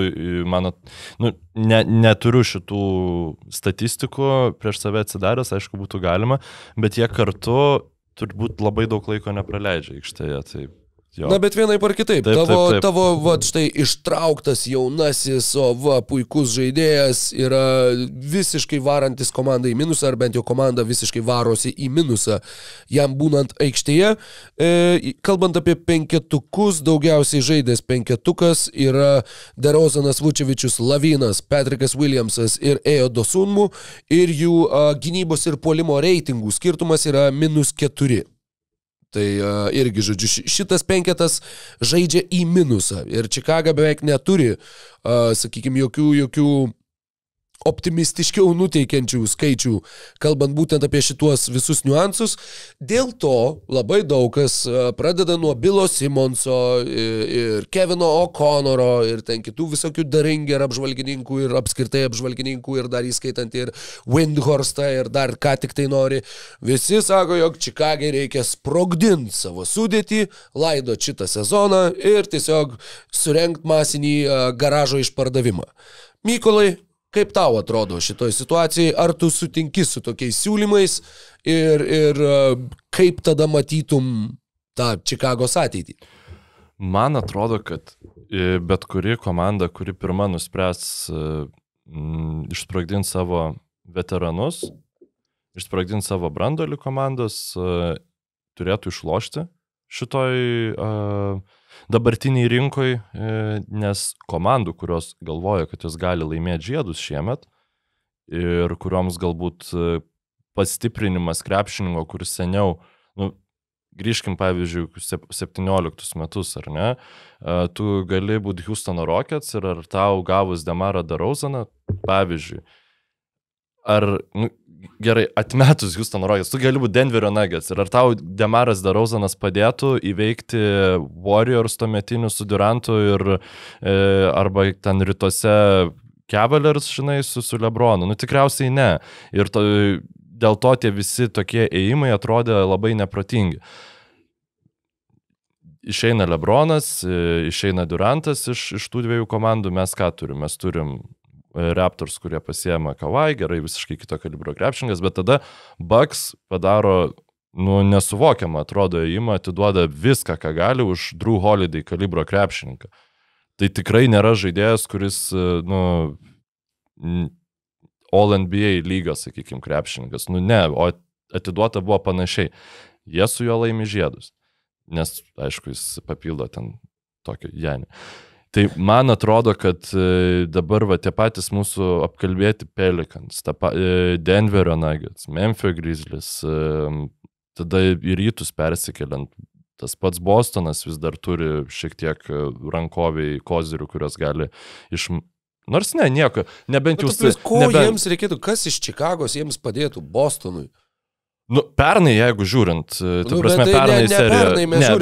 neturiu šitų statistikų prieš save atsidaręs, aišku, būtų galima, bet jie kartu turbūt labai daug laiko nepraleidžia aikštėje. Tai jo. Na, bet vienaip ar kitaip, taip. tavo štai ištrauktas jaunasis, puikus žaidėjas yra visiškai varantis komandai į minusą, ar bent jau komanda visiškai varosi į minusą, jam būnant aikštėje. Kalbant apie penketukus, daugiausiai žaidęs penketukas yra DeRozanas, Vučevičius, Lavinas, Patrickas Williamsas ir Ėjo Dosunmu ir jų gynybos ir puolimo reitingų skirtumas yra minus 4. Tai irgi, žodžiu, šitas penketas žaidžia į minusą ir Čikaga beveik neturi, sakykime, jokių optimistiškiau nuteikiančių skaičių, kalbant būtent apie šituos visus niuansus. Dėl to labai daug kas pradeda nuo Bilo Simonso ir Kevino O'Connoro ir ten kitų visokių Daringer apžvalgininkų ir apskritai apžvalgininkų ir dar įskaitant ir Windhorstą ir dar ką tik tai nori. Visi sako, jog Čikagai reikia sprogdinti savo sudėtį, laidot šitą sezoną ir tiesiog surengt masinį garažo išpardavimą. Mykolai, kaip tau atrodo šitoj situacijai, ar tu sutinki su tokiais siūlymais ir kaip tada matytum tą Čikagos ateitį? Man atrodo, kad bet kuri komanda, kuri pirma nuspręs išsprogdinti savo veteranus, išsprogdinti savo branduolį komandos, turėtų išlošti šitoj dabartiniai rinkoj, nes komandų, kurios galvoja, kad jos gali laimėti žiedus šiemet ir kurioms galbūt pastiprinimas krepšininko, kuris seniau, grįžkim pavyzdžiui, 17 metus, ar ne, tu gali būti Houstono Rockets ir ar tau gavus Demarą DeRozaną, pavyzdžiui, ar, gerai, atmetus Houstono Rockets, tu gali būti Denverio Nuggets ir ar tau Demaras DeRozanas padėtų įveikti Warriors tuometinių su Durantu ir arba ten rytuose Cavaliers, žinai, su LeBronu? Tikriausiai ne. Ir dėl to tie visi tokie ėjimai atrodė labai neprotingi. Išeina LeBronas, išeina Durantas iš tų dviejų komandų, mes ką turim? Mes turim Raptors, kurie pasiema Kawhi, gerai, visiškai kito kalibro krepšininkas, bet tada Bucks padaro, nesuvokiamą, atrodo, įimą, atiduoda viską, ką gali už Drew Holiday kalibro krepšininką. Tai tikrai nėra žaidėjas, kuris, All NBA lygos, sakykime, krepšininkas. Ne, o atiduota buvo panašiai. Jie su juo laimi žiedus, nes, aišku, jis papildo ten tokio Janį. Tai man atrodo, kad dabar tie patys mūsų apkalbėti Pelicans, Denverio Nuggets, Memphis Grizzlies, tada į rytus persikeliant, tas pats Bostonas vis dar turi šiek tiek rankoviai kozirių, kurios gali Nors nieko, nebent jūs... Jiems reikėtų, kas iš Čikagos jiems padėtų Bostonui? Pernai, jeigu žiūrint, pernai serijoje,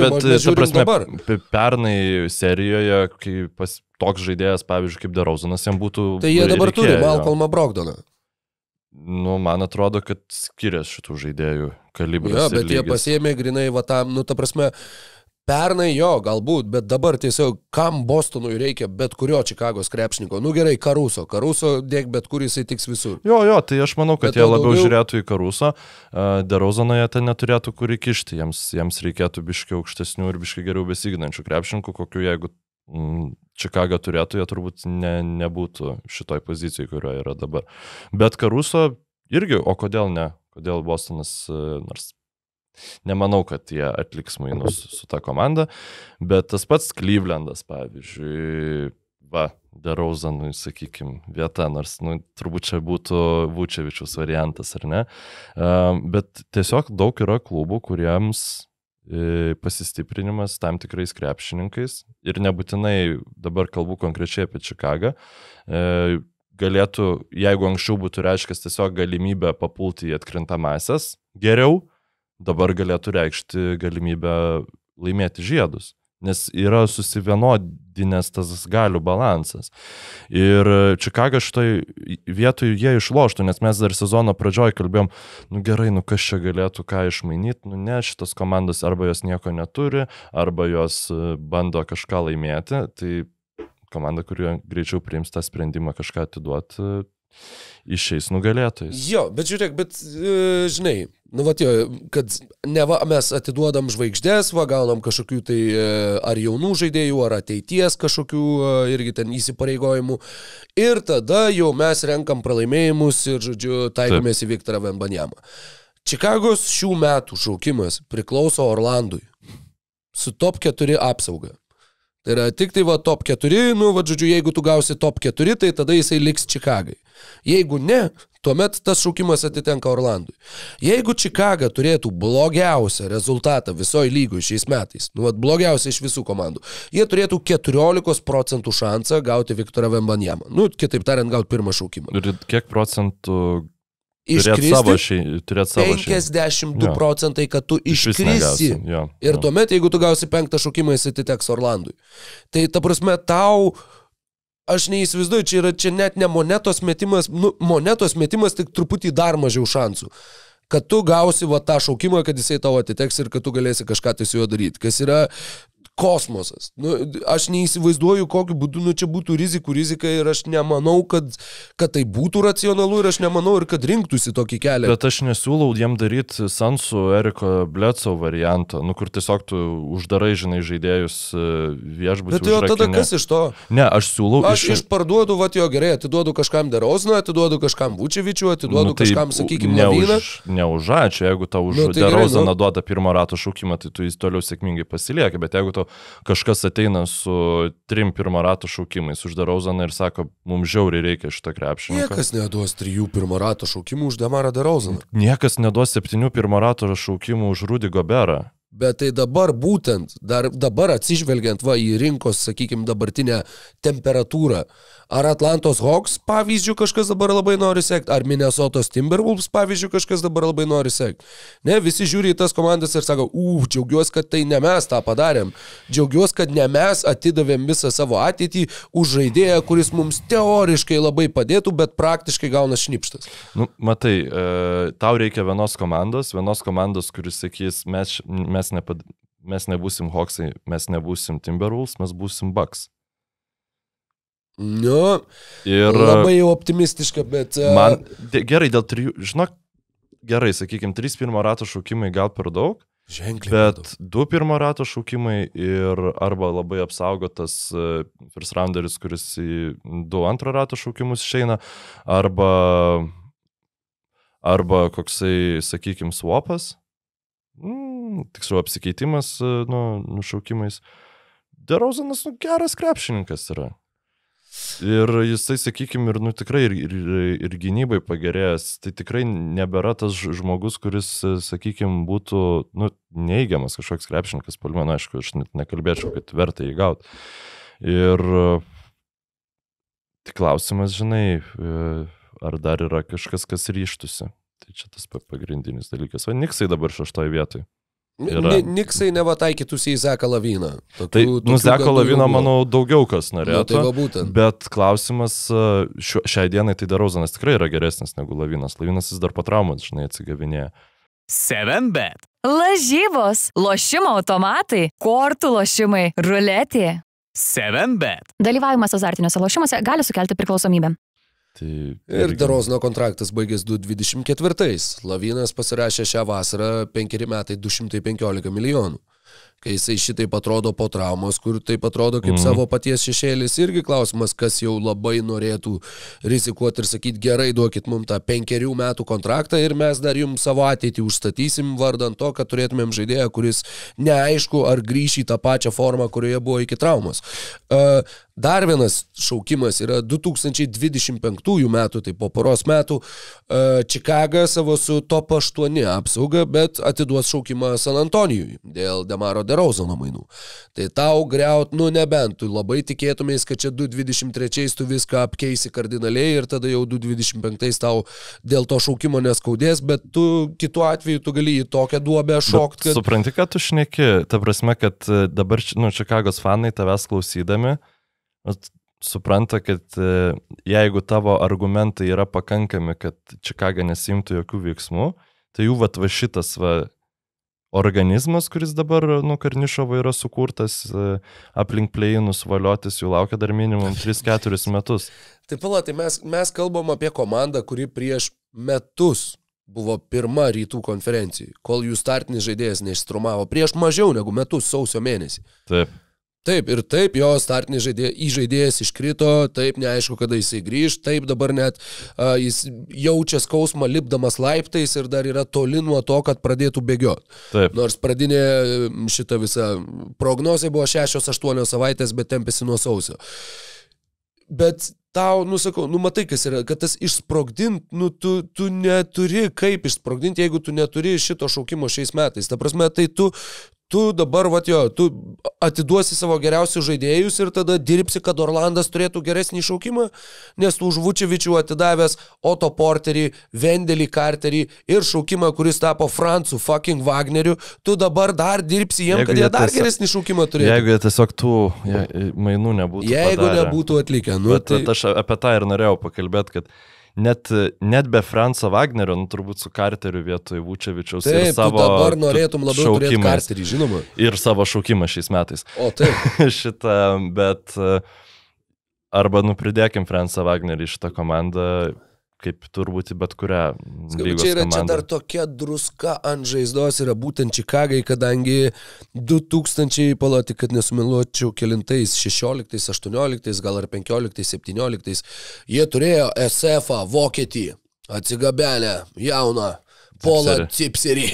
pernai serijoje, kai toks žaidėjas, pavyzdžiui, kaip DeRozanas, jam būtų... Tai jie dabar turi Malcolmą Brogdoną. Man atrodo, kad skiriasi šitų žaidėjų kalibras. Jo, bet jie pasiėmė grinai tam, ta prasme, pernai jo, galbūt, bet dabar tiesiog, kam Bostonui reikia bet kurio Čikagos krepšininko? Gerai, Caruso dėk bet kur jisai tiks visur. Jo, tai aš manau, kad bet jie labiau žiūrėtų į Caruso, DeRozaną jie ten neturėtų kur įkišti, jiems reikėtų biškiai aukštesnių ir biškiai geriau besiginančių krepšininkų, kokių jeigu Čikaga turėtų, jie turbūt nebūtų šitoj pozicijai, kurioje yra dabar. Bet Caruso irgi, o kodėl ne? Kodėl Bostonas, nors nemanau, kad jie atliks mainus su ta komanda, bet tas pats Clevelandas, pavyzdžiui, DeRozanui, sakykime, vieta, nors turbūt čia būtų Vučevičiaus variantas, ar ne, bet tiesiog daug yra klubų, kuriems pasistiprinimas tam tikrais krepšininkais ir nebūtinai, dabar kalbu konkrečiai apie Čikagą, galėtų, jeigu anksčiau būtų reiškęs tiesiog galimybę papulti į atkrintamąsias geriau, dabar galėtų reikšti galimybę laimėti žiedus, nes yra susivienodinęs tas galių balansas. Ir Čikaga šitoj vietoj jie išloštų, nes mes dar sezono pradžioj kalbėjom, gerai, kas čia galėtų ką išmainyti, ne, šitas komandos arba jos nieko neturi, arba jos bando kažką laimėti, tai komanda, kurie greičiau priims tą sprendimą kažką atiduoti, išeis nugalėtojais. Jo, bet žiūrėk, žinai, kad neva mes atiduodam žvaigždės, gaunam kažkokių tai ar jaunų žaidėjų, ar ateities kažkokių irgi ten įsipareigojimų. Ir tada jau mes renkam pralaimėjimus ir, žodžiu, taikomės į Viktorą Wembanyamą. Čikagos šių metų šaukimas priklauso Orlandui su top 4 apsauga. Tai yra tik tai top 4, žodžiu, jeigu tu gausi top 4, tai tada jisai liks Čikagai. Jeigu ne, tuomet tas šaukimas atitenka Orlandui. Jeigu Čikaga turėtų blogiausią rezultatą visoje lygoje šiais metais, blogiausią iš visų komandų, jie turėtų 14% šansą gauti Viktorą Wembanyamą. Kitaip tariant, gauti pirmą šaukimą. Ir kiek procentų iškristi? Turėt savo 52 procentai, kad tu iškrisi. Ir tuomet, jeigu tu gausi 5 šaukimą, jis atiteks Orlandui. Tai ta prasme, aš neįsivaizduoju, čia net ne monetos metimas, monetos metimas tik truputį dar mažiau šansų. Kad tu gausi tą šaukimą, kad jisai tavo atiteks ir kad tu galėsi kažką tai su juo daryti. Kas yra kosmosas. Aš neįsivaizduoju, kokiu būdu čia būtų rizika ir aš nemanau, kad tai būtų racionalu ir aš nemanau ir kad rinktųsi tokį kelią. Bet aš nesiūlau jiem daryti Sansų Eriko Bledsoe variantą, kur tiesiog tu uždarai, žinai, žaidėjus viešbutį. Bet jo tada kas iš to? Ne, aš siūlau... Aš išparduodu, jo gerai, atiduodu kažkam DeRozaną, atiduodu kažkam Vučevičių, atiduodu kažkam, sakykime, Laviną. Ne už ačiū, jeigu tau už DeRozaną duoda pirmo rato šaukimą, tai tu jis toliau sėkmingai pasilieka, bet jeigu tau kažkas ateina su 3 pirmo rato šaukimais už DeRozaną ir sako, mums žiauriai reikia šitą krepšininką. Niekas neduos 3 pirmo rato šaukimų už Demarą DeRozaną. Niekas neduos 7 pirmo rato šaukimų už Rudy Goberą. Bet tai dabar būtent, dabar atsižvelgiant į rinkos, sakykime, dabartinę temperatūrą, ar Atlantos Hawks, pavyzdžiui, kažkas dabar labai nori sekti, ar Minnesotos Timberwolves, pavyzdžiui, kažkas dabar labai nori sekti. Ne, visi žiūri į tas komandas ir sako, džiaugiuosi, kad tai ne mes tą padarėm. Džiaugiuosi, kad ne mes atidavėm visą savo ateitį už žaidėją, kuris mums teoriškai labai padėtų, bet praktiškai gauna šnipštas. Matai, tau reikia vienos komandos, kuris sakys, mes nebūsim Hawksai, mes nebūsim Timberwolves, mes būsim Bucks. Labai optimistiška, bet... Gerai, dėl 3, žinok, gerai, sakykime, 3 pirmo rato šaukimai gal per daug, ženkliai bet 2 pirmo rato šaukimai ir arba labai apsaugotas first rounderis, kuris į 2 antro rato šaukimus išeina, arba koksai, sakykime, swapas, tiksliau apsikeitimas šaukimais. DeRozanas geras krepšininkas yra. Ir jisai, sakykime, ir tikrai ir gynybai pagerėjęs, tai tikrai nebėra tas žmogus, kuris, sakykime, būtų neigiamas kažkoks krepšininkas puolime, aišku, aš net nekalbėčiau, kad verta jį gauti. Ir tik klausimas, žinai, ar dar yra kažkas, kas ryštusi. Tai čia tas pagrindinis dalykas. O Niksai dabar 6 vietoj. Niksai nevataikytųsi į Zeką Laviną. Tai Zeko Lavino, manau, daugiau kas norėtų. Bet klausimas, šiai dienai tai DeRozanas tikrai yra geresnis negu Lavinas. Lavinas jis dar po traumos, žinai, atsigavinėja. 7bet. Lažybos, lošimo automatai, kortų lošimai, ruletė. 7bet. Dalyvavimas azartiniuose lošimuose gali sukelti priklausomybę. Ir DeRozano kontraktas baigės 2024. Lavinas pasirašė šią vasarą 5 metai 215 milijonų. kai jisai šitaip atrodo po traumos, kur taip atrodo kaip savo paties šešėlis, irgi klausimas, kas jau labai norėtų rizikuoti ir sakyti, gerai, duokit mums tą 5 metų kontraktą ir mes dar jums savo ateitį užstatysim vardant to, kad turėtumėm žaidėją, kuris neaišku, ar grįš į tą pačią formą, kurioje buvo iki traumos. Dar vienas šaukimas yra 2025 metų, tai po poros metų, Chicago savo su top 8 apsauga, bet atiduos šaukimą San Antonijui dėl Demaro DeRozano mainų. Tai tau griaut, nebent, tu labai tikėtumės, kad čia 2023 tu viską apkeisi kardinaliai ir tada jau 2025 tau dėl to šaukimo neskaudės, bet tu kitu atveju tu gali į tokią duobę šokti. Kad... Supranti, kad tu šneki, ta prasme, kad dabar Čikagos fanai tavęs klausydami, supranta, kad jeigu tavo argumentai yra pakankami, kad Čikaga nesimtų jokių veiksmų, tai jų va šitas organizmas, kuris dabar Karnišovo yra sukurtas aplink plėjinus valiotis, jų laukia dar minimum 3-4 metus. Taip, tai mes kalbam apie komandą, kuri prieš metus buvo pirma rytų konferencijai, kol jų startinis žaidėjas neišstrumavo prieš mažiau negu metus sausio mėnesį. Taip. Taip, ir taip, jo startinis žaidėjas iškrito, taip, neaišku, kada jisai grįž, taip, dabar net jis jaučia skausmą lipdamas laiptais ir dar yra toli nuo to, kad pradėtų bėgioti. Taip. Nors pradinė šita visa prognozė buvo 6-8 savaitės, bet tempėsi nuo sausio. Bet tau, sakau, matai, kas yra, kad tas išsprogdint, tu neturi kaip išsprogdinti, jeigu tu neturi šito šaukimo šiais metais. Ta prasme, tai tu dabar, tu atiduosi savo geriausius žaidėjus ir tada dirbsi, kad Orlandas turėtų geresnį šaukimą, nes tu už Vučevičių atidavęs Otto Porterį, Vendelį Carterį ir šaukimą, kuris tapo Francu fucking Wagneriu, tu dabar dar dirbsi jiem, kad jie dar geresnį šaukimą turėtų. Jeigu jie tiesiog tų mainų nebūtų padarę. Jeigu nebūtų atlikę. Bet aš apie tą ir norėjau pakalbėti, kad net be Franco Wagnerio, turbūt su Carteriu vietoj Vučevičiaus ir savo dabar norėtum labiau turėti Carterį, žinoma. Ir savo šaukimą šiais metais. O taip. Šitą, bet arba pridėkim Franco Wagnerį šitą komandą, kaip turbūt bet kurią lygos komandą. Čia dar tokia druska ant žaizdos yra būtent Čikagai, kadangi 2000, palauti, kad nesumeluočiau, kelintais, 16, 18, gal ar 15, 17, jie turėjo SF-ą, Vokietį, atsigabenę, jauną, Polą Cipserį.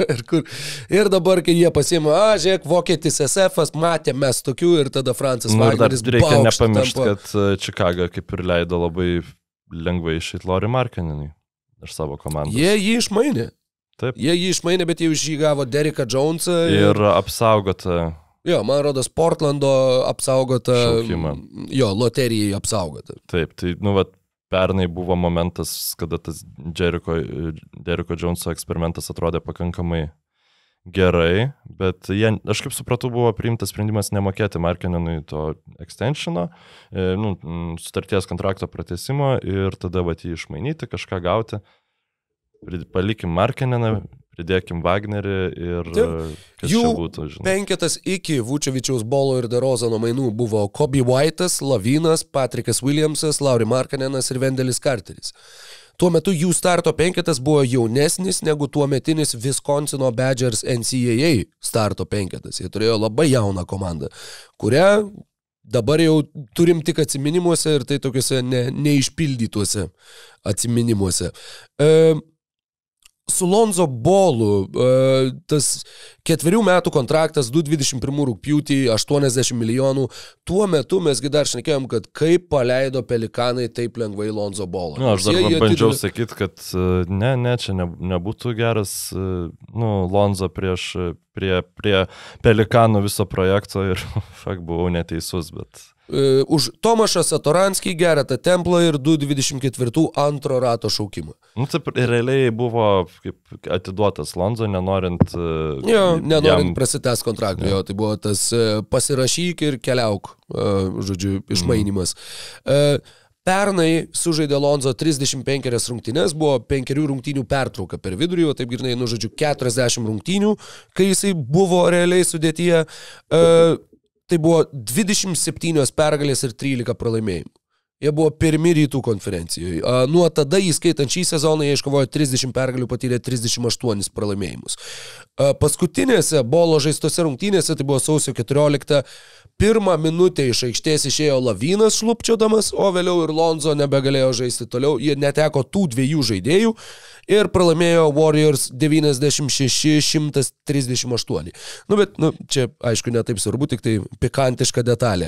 Ir dabar, kai jie pasiėmė, žiūrėk, Vokietis SF-as, matėm mes tokių ir tada Francas Wagneris baukšt. Reikia nepamiršti, kad Čikaga kaip ir leido labai lengvai išeit Lauri Markkaneną iš savo komandos. Jie jį išmainė. Taip. Jie jį išmainė, bet jau iš jį gavo Derriką Jonesą. Ir apsaugotą. Jo, man rodos, Portlando apsaugotą. Šaukimą. Jo, loterijai apsaugotą. Taip, tai, pernai buvo momentas, kada tas Derrico Joneso eksperimentas atrodė pakankamai gerai, bet aš kaip supratau, buvo priimtas sprendimas nemokėti Markkanenui to extensiono, sutarties kontrakto pratęsimo ir tada jį išmainyti, kažką gauti. Palikim Markkaneną, pridėkim Wagnerį ir kas čia būtų, žinai. Penketas iki Vučevičiaus, Bolo ir DeRozano mainų buvo Kobe White'as, Lavinas, Patrickas Williamsas, Lauri Markkanenas ir Vendelis Carteris. Tuo metu jų starto penketas buvo jaunesnis negu tuometinis Wisconsino Badgers NCAA starto penketas. Jie turėjo labai jauną komandą, kurią dabar jau turim tik atsiminimuose ir tai tokiuose neišpildytuose atsiminimuose. Su Lonzo Ballu tas 4 metų kontraktas 2021 rugpjūtį 80 milijonų. Tuo metu mesgi dar šnekėjom, kad kaip paleido Pelikanai taip lengvai Lonzo Ballą. Aš dar bandžiau sakyti, kad čia nebūtų geras Lonzo prie Pelikanų viso projekto ir buvau neteisus, bet... Už Tomašą Satoranskį, Geretą Templą ir 2.24 antro rato šaukimą. Taip, realiai buvo kaip atiduotas Lonzo, nenorint prasitęs kontraktų. Jo, tai buvo tas pasirašyk ir keliauk, išmainimas. Pernai sužaidė Lonzo 35 rungtynes, buvo 5 rungtynių pertrauka per vidurį, o taip grinai, 40 rungtynių, kai jisai buvo realiai sudėtyje. Tai buvo 27 pergalės ir 13 pralaimėjimų. Jie buvo pirmi rytų konferencijoje. Nuo tada, įskaitant šį sezoną, jie iškovojo 30 pergalių, patyrė 38 pralaimėjimus. Paskutinėse bolo žaistose rungtynėse, tai buvo sausio 14, pirmą minutę iš aikštės išėjo Lavynas šlupčiodamas, o vėliau ir Lonzo nebegalėjo žaisti toliau. Jie neteko tų dviejų žaidėjų ir pralaimėjo Warriors 96-138. Bet čia, aišku, netaip svarbu, tik tai pikantiška detalė.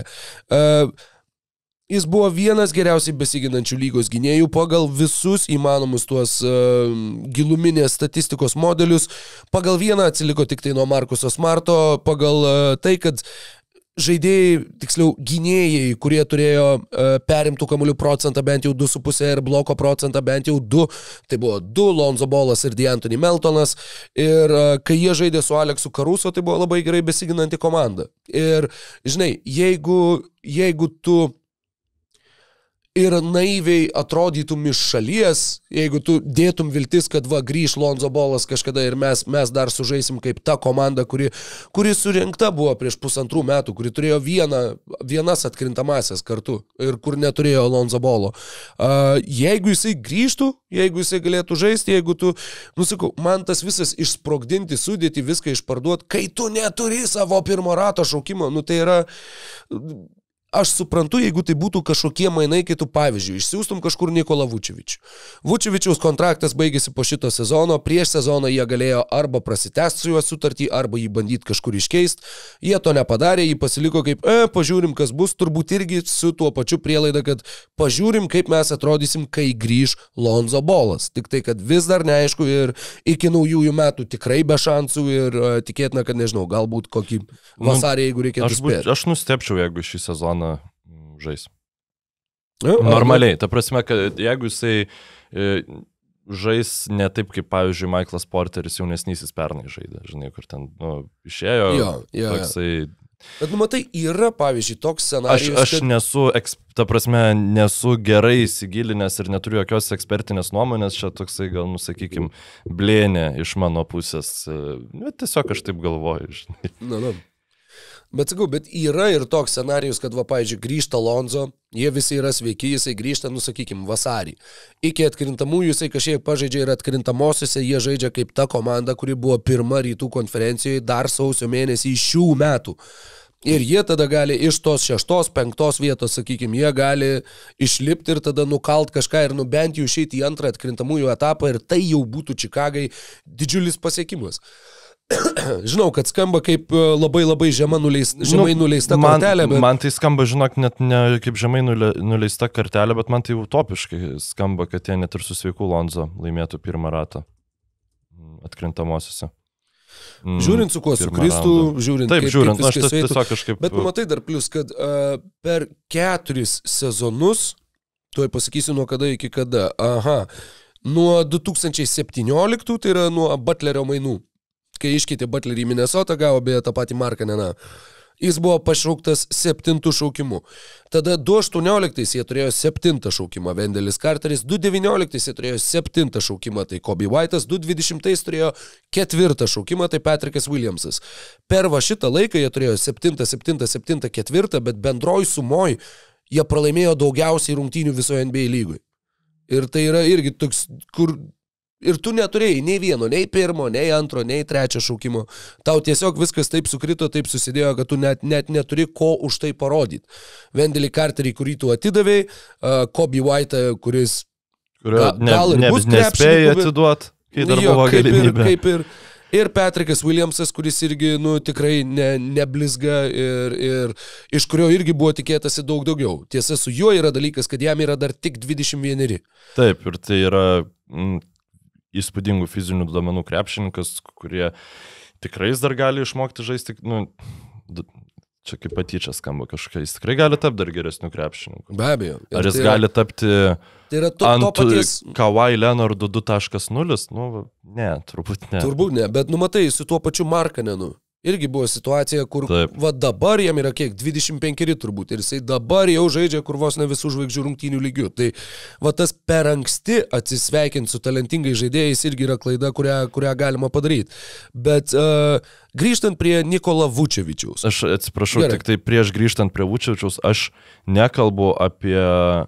Jis buvo vienas geriausiai besiginančių lygos gynėjų pagal visus įmanomus tuos giluminės statistikos modelius. Pagal vieną atsiliko tik tai nuo Markuso Smarto, pagal tai, kad žaidėjai, tiksliau gynėjai, kurie turėjo perimtų kamuolių procentą bent jau 2,5 ir bloko procentą bent jau 2, tai buvo 2, Lonzo Ballas ir DeAnthony Meltonas, ir kai jie žaidė su Aleksu Caruso, tai buvo labai gerai besiginanti komanda. Ir, žinai, jeigu tu ir naiviai atrodytum iš šalies, jeigu tu dėtum viltis, kad grįž Lonzo Ballas kažkada ir mes dar sužaisim kaip ta komanda, kuri surinkta buvo prieš 1,5 metų, kuri turėjo vienas atkrintamasias kartu ir kur neturėjo Lonzo Ballo. Jeigu jisai grįžtų, jeigu jisai galėtų žaisti, jeigu tu, sakau, man tas visas išsprogdinti sudėti, viską išparduoti, kai tu neturi savo pirmo rato šaukimo, tai yra... Aš suprantu, jeigu tai būtų kažkokie mainai, kai tu, pavyzdžiui, išsiųstum kažkur Nikolą Vučevičių. Vučevičiaus kontraktas baigėsi po šito sezono, prieš sezoną jie galėjo arba prasitęsti su juo sutartį, arba jį bandyti kažkur iškeisti. Jie to nepadarė, jį pasiliko kaip, pažiūrim, kas bus, turbūt irgi su tuo pačiu prielaida, kad pažiūrim, kaip mes atrodysim, kai grįž Lonzo Ballas. Tik tai, kad vis dar neaišku ir iki naujųjų metų tikrai be šansų ir tikėtina, kad nežinau, galbūt kokį vasarį, jeigu reikėtų spėti. Aš nustepčiau, jeigu šį sezoną žais. Normaliai. Ta prasme, kad jeigu jisai žais ne taip, kaip, pavyzdžiui, Michaelas Porteris jaunesnysis pernai žaidė, žinai, kur ten išėjo. Toksai... Bet, matai, yra, pavyzdžiui, toks scenarijus, Aš nesu, ta prasme, nesu gerai įsigilinęs ir neturiu jokios ekspertinės nuomonės, čia toksai, gal, sakykim, blėnė iš mano pusės. Tiesiog aš taip galvoju, žinai. Bet sakau, bet yra ir toks scenarijus, kad, pavyzdžiui, grįžta Lonzo, jie visi yra sveiki, jisai grįžta, sakykim, vasarį. Iki atkrintamųjų jisai kažkiek pažaidžia ir atkrintamosiuose jie žaidžia kaip ta komanda, kuri buvo pirma rytų konferencijoje dar sausio mėnesį šių metų. Ir jie tada gali iš tos 6, 5 vietos, sakykim, jie gali išlipti ir tada nukalt kažką ir bent jau išeiti į antrą atkrintamųjų etapą ir tai jau būtų Čikagai didžiulis pasiekimas. Žinau, kad skamba kaip labai žemai nuleista kartelė, bet... Man tai skamba, žinok, net ne kaip žemai nuleista kartelė, bet man tai utopiškai skamba, kad jie net ir su sveiku Lonzo laimėtų pirmą ratą atkrintamosiuose. Žiūrint su kuo sukristų, žiūrint taip, kaip viskas veitų. Kažkaip... Bet matai dar plus, kad per 4 sezonus, tuoj pasakysiu nuo kada iki kada, nuo 2017, tai yra nuo Butlerio mainų. Kai iškeitė Butlerį į Minnesotą, gavo beje tą patį Markaneną. Jis buvo pašauktas 7 šaukimu. Tada 2018 jie turėjo 7 šaukimą Vendelis Carteris, 2019 jie turėjo 7 šaukimą, tai Kobe White'as, 2020 turėjo 4 šaukimą, tai Patrickas Williamsas. Per šitą laiką jie turėjo 7, 4, bet bendroj sumoj jie pralaimėjo daugiausiai rungtynių visoje NBA lygoj. Ir tai yra irgi toks, kur... Ir tu neturėjai nei vieno, nei pirmo, nei antro, nei trečio šaukimo. Tau tiesiog viskas taip sukrito, taip susidėjo, kad tu net neturi ko už tai parodyti. Vendelį Carterį, kurį tu atidavėjai, Kobe White'ą, kuris gal ir bus nespėjai atiduoti, kai dar buvo galimybė. Ir Patrickas Williamsas, kuris irgi, tikrai neblizga ir iš kurio irgi buvo tikėtasi daug daugiau. Tiesa, su juo yra dalykas, kad jam yra dar tik 21. Taip, ir tai yra... įspūdingų fizinių duomenų krepšininkas, kurie tikrai dar gali išmokti žaisti, čia kaip patyčia skamba kažką, jis tikrai gali tapti dar geresnių krepšininkų. Be abejo. Ar jis gali tapti ant Kawhi Leonardo 2.0? Ne, turbūt ne. Turbūt ne, bet matai, su tuo pačiu Markanenu. Irgi buvo situacija, kur va dabar jam yra kiek, 25 turbūt, ir jisai dabar jau žaidžia kur vos ne visų žvaigždžių rungtynių lygių. Tai va tas per anksti atsisveikinti su talentingai žaidėjais irgi yra klaida, kurią galima padaryti. Bet grįžtant prie Nikola Vučevičiaus. Aš atsiprašau, tik tai prieš grįžtant prie Vučevičiaus, aš nekalbu apie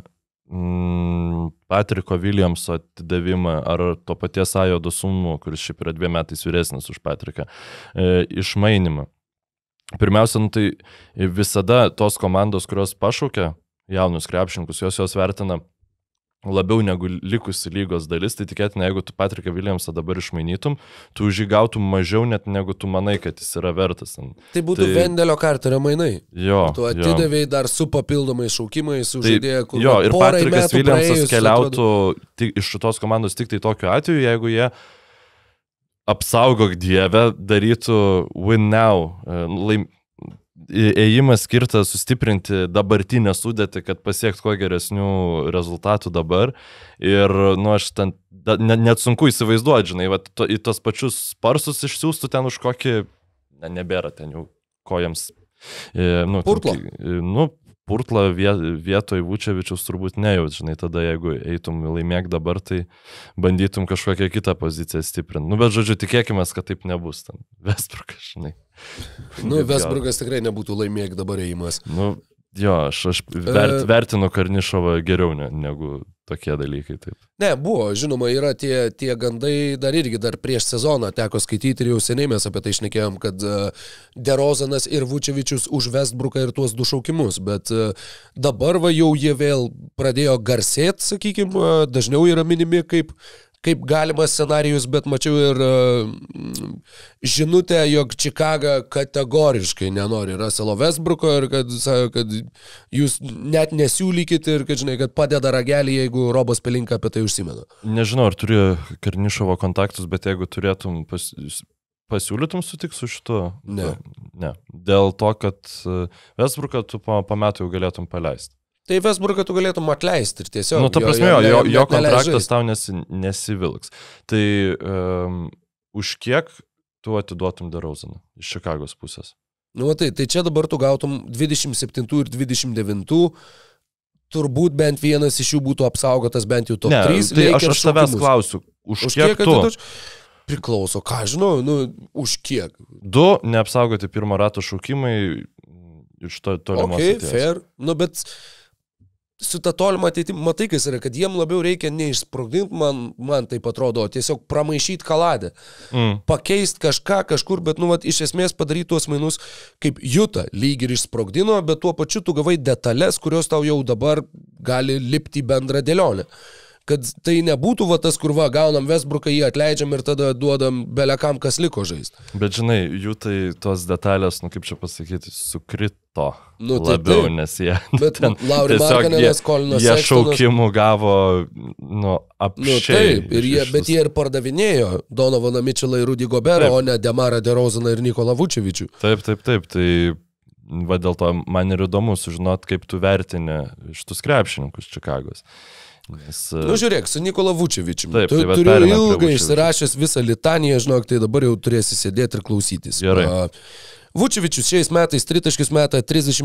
Patriko Williamso atidavimą ar to paties Ajodo sūnų, kuris šiaip yra 2 metais vyresnis už Patriką, išmainimą. Pirmiausia, tai visada tos komandos, kurios pašaukia jaunus krepšininkus, jos vertina labiau negu likusi lygos dalis, tai tikėtina, jeigu tu Patriką Williamsą dabar išmainytum, tu už jį gautum mažiau net negu tu manai, kad jis yra vertas. Tai būtų Vendelio Carterio mainai. Jo. Tu atidavėjai dar su papildomais šaukimais, sužaidėjai, kur jo, ir Patrikas Williamsas keliautų iš šitos komandos tik tai tokiu atveju, jeigu jie apsaugok Dievę, darytų win now, ėjimas skirtas sustiprinti dabartinę sudėtį, kad pasiekti kuo geresnių rezultatų dabar. Ir, aš ten net sunku įsivaizduoti, žinai, į tos pačius Sparsus išsiųstų ten už kokį, nebėra ten jau kojams. Purtlo. Purtla vietoj Vučevičiaus turbūt nejaut, žinai, tada jeigu eitum laimėk dabar, tai bandytum kažkokią kitą poziciją stiprinti. Bet žodžiu, tikėkime, kad taip nebus ten. Westbrookas, žinai. Westbrookas tikrai nebūtų laimėk dabar ėjimas. Aš vertinu Karnišovą geriau negu tokie dalykai. Taip. Ne, buvo, žinoma, yra tie gandai, dar prieš sezoną teko skaityti ir jau seniai mes apie tai šnekėjom, kad DeRozanas ir Vučevičius už Westbrooką ir tuos 2 šaukimus, bet dabar jau jie vėl pradėjo garsėti, sakykime, dažniau yra minimi kaip galimas scenarijus, bet mačiau ir žinutę, jog Chicago kategoriškai nenori Russelo Westbrooko ir kad jūs net nesiūlykit ir kad padeda ragelį, jeigu Robas Pelinka apie tai užsimena. Nežinau, ar turi Karnišovo kontaktus, bet jeigu turėtum pasiūlytum sutik su šituo? Ne. Dėl to, kad Westbrooką tu po metų jau galėtum paleisti. Tai Westbrooką tu galėtum atleisti ir tiesiog... Ta prasme, jo kontraktas tau nesivilks. Tai už kiek tu atiduotum DeRozaną iš Čikagos pusės? Tai čia dabar tu gautum 27 ir 29, turbūt bent vienas iš jų būtų apsaugotas bent jau top 3. Tai aš tavęs klausiu, už kiek tu? Priklauso, ką žinau, už kiek? 2 neapsaugoti pirmo rato šaukimai iš tolimos ateities. Fair, bet... Su ta tolima ateitim, matai, kas yra, kad jiem labiau reikia neišsprogdinti, man taip atrodo, tiesiog pramaišyti kaladę. Pakeisti kažkur, bet, iš esmės padaryti tuos mainus kaip Juta, lyg ir išsprogdino, bet tuo pačiu tu gavai detalės, kurios tau jau dabar gali lipti į bendrą dėlionę. Kad tai nebūtų tas, kur gaunam Westbrooką, jį atleidžiam ir tada duodam belekam, kas liko žaisti. Bet žinai, Jutai tos detalės, kaip čia pasakyti, sukrito labiau, nes jie Lauri Markkanenas, Kolinas Sextonas. Jie šaukimų gavo, apšiai. Taip, bet jie ir pardavinėjo Donovaną Mitchellą ir Rudy Goberą, o ne Demarą DeRozaną ir Nikolą Vučevičių. Taip. Tai dėl to man ir įdomu sužinoti, kaip tu vertini šitus krepšininkus Čikagos. Žiūrėk, su Nikola Vučevičiumi. Turiu ilgai išsirašęs visą litaniją, žinok, tai dabar jau turėsi sėdėti ir klausytis. Gerai. Vučevičius šiais metais tritaškius meta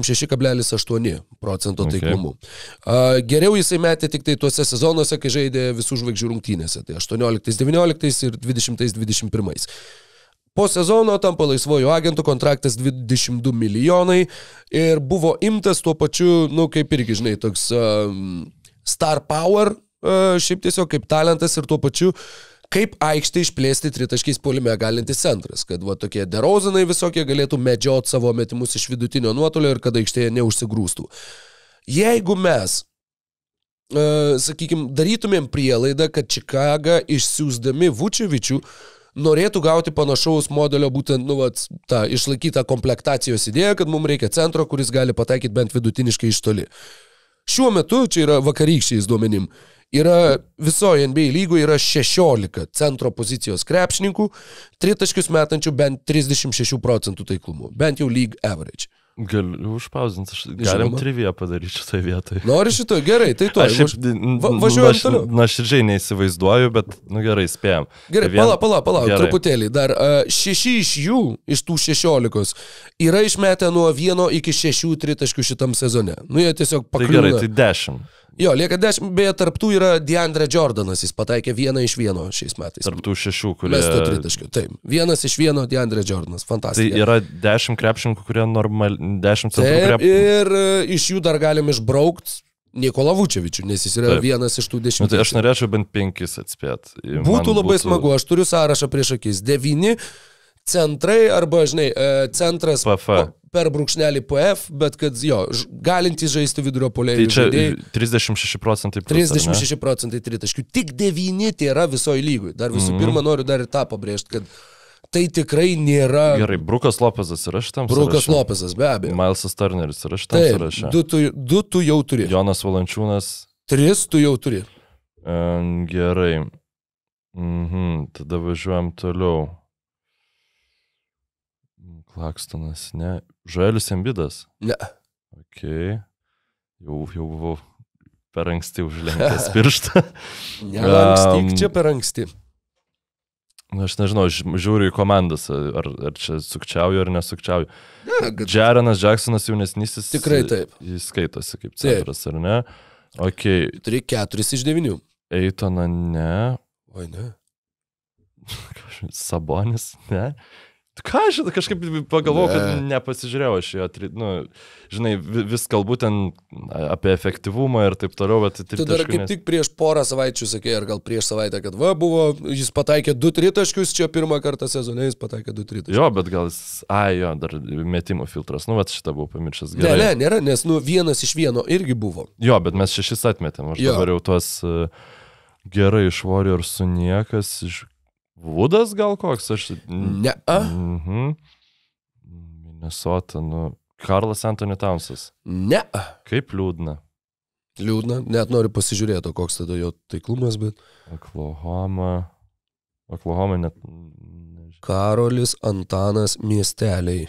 36,8% taiklumu. Geriau jisai metė tik tai tuose sezonuose, kai žaidė visų žvaigždžių rungtynėse. Tai 18-19 ir 20-21. Po sezono tampa laisvojų agentų, kontraktas 22 milijonai ir buvo imtas tuo pačiu, kaip irgi, žinai, toks... star power, šiaip tiesiog kaip talentas ir tuo pačiu, kaip aikštė išplėsti tritaškiais puolime galintis centras, kad tokie DeRozanai visokie galėtų medžioti savo metimus iš vidutinio nuotolio ir kad aikštėje neužsigrūstų. Jeigu mes, sakykime, darytumėm prielaidą, kad Chicago išsiųsdami Vučevičių norėtų gauti panašaus modelio būtent, tą išlaikytą komplektacijos idėją, kad mums reikia centro, kuris gali pataikyti bent vidutiniškai iš toli. Šiuo metu, čia yra vakarykščiais duomenim, yra visoje NBA lygoje yra 16 centro pozicijos krepšininkų, tritaškius metančių bent 36% taiklumu, bent jau league average. Galiu užpauzinti, galim triviją padaryti šitoj vietoj. Nori šitoj, gerai, tai tu. Aš važiuojam toliau. Nuoširdžiai neįsivaizduoju, bet, gerai, spėjom. Gerai, palauk, truputėlį. Dar 6 iš jų, iš tų 16, yra išmetę nuo 1 iki 6 tritaškių šitam sezone. Jie tiesiog pakliūna. Tai gerai, tai 10. Jo, lieka 10, beje, tarptų yra DeAndre Jordanas, jis pataikė 1 iš 1 šiais metais. Tarptų 6, kurie... Mesto tritaškių, taip. 1 iš 1 DeAndre Jordanas, fantastika. Tai yra 10 krepšininkų, kurie 10 centrų krepšininkų. Ir iš jų dar galim išbraukti Nikolą Vučevičių, nes jis yra vienas iš tų 10. Tai aš norėčiau bent 5 atspėti. Būtų labai smagu, aš turiu sąrašą prieš akis. 9 centrai arba, žinai, centras... PF. Per brūkšnelį PF, bet kad galintys žaisti vidurio puolėjų žaidėjai. Tai čia 36%. 36% tritaškių. Tik 9 tai yra visoje lygoje. Dar visų pirma noriu dar ir tą pabrėžti, kad tai tikrai nėra... Gerai, Brukas Lopezas yra šitam sąraše? Brukas Lopezas, be abejo. Milesas Turneris yra šitam sąraše? 2 tu jau turi. Jonas Valančiūnas. 3 tu jau turi. Gerai. Tada važiuojam toliau. Klakstonas, ne. Joelis Embidas? Ne. Ok. Jau buvau per anksti užlenkęs pirštą. Anksti, čia per anksti. Aš nežinau, žiūriu į komandas, ar čia sukčiauju ar nesukčiauju. Jarenas Jacksonas jaunesnysis. Tikrai taip. Jis skaitosi kaip centras, ar ne? Ok. Turi 4 iš 9. Eitona, ne. Oi, ne. Sabonis, ne. Ką aš kažkaip pagalvojau, kad nepasižiūrėjau aš jo, žinai, vis kalbu ten apie efektyvumą ir taip toliau, bet... Tu dar kaip tik prieš porą savaičių sakė, ar gal prieš savaitę, kad jis pataikė 2 tritaškius, čia pirmą kartą sezone jis pataikė 2 tritaškius. Jo, bet gal jis, dar metimo filtras, vat šitą buvau pamiršęs gerai. Ne, nėra, nes 1 iš 1 irgi buvo. Jo, bet mes 6 atmetėm, aš dabar jau tuos gerai iš Warriorsų niekas, iš... Vudas gal koks? Ne. Minnesota, Karlas Anthony Townsas. Ne. Kaip liūdna. Liūdna, net noriu pasižiūrėti, koks tada jo taiklumas, bet... Oklahoma net... Karolis Antanas Miesteliai.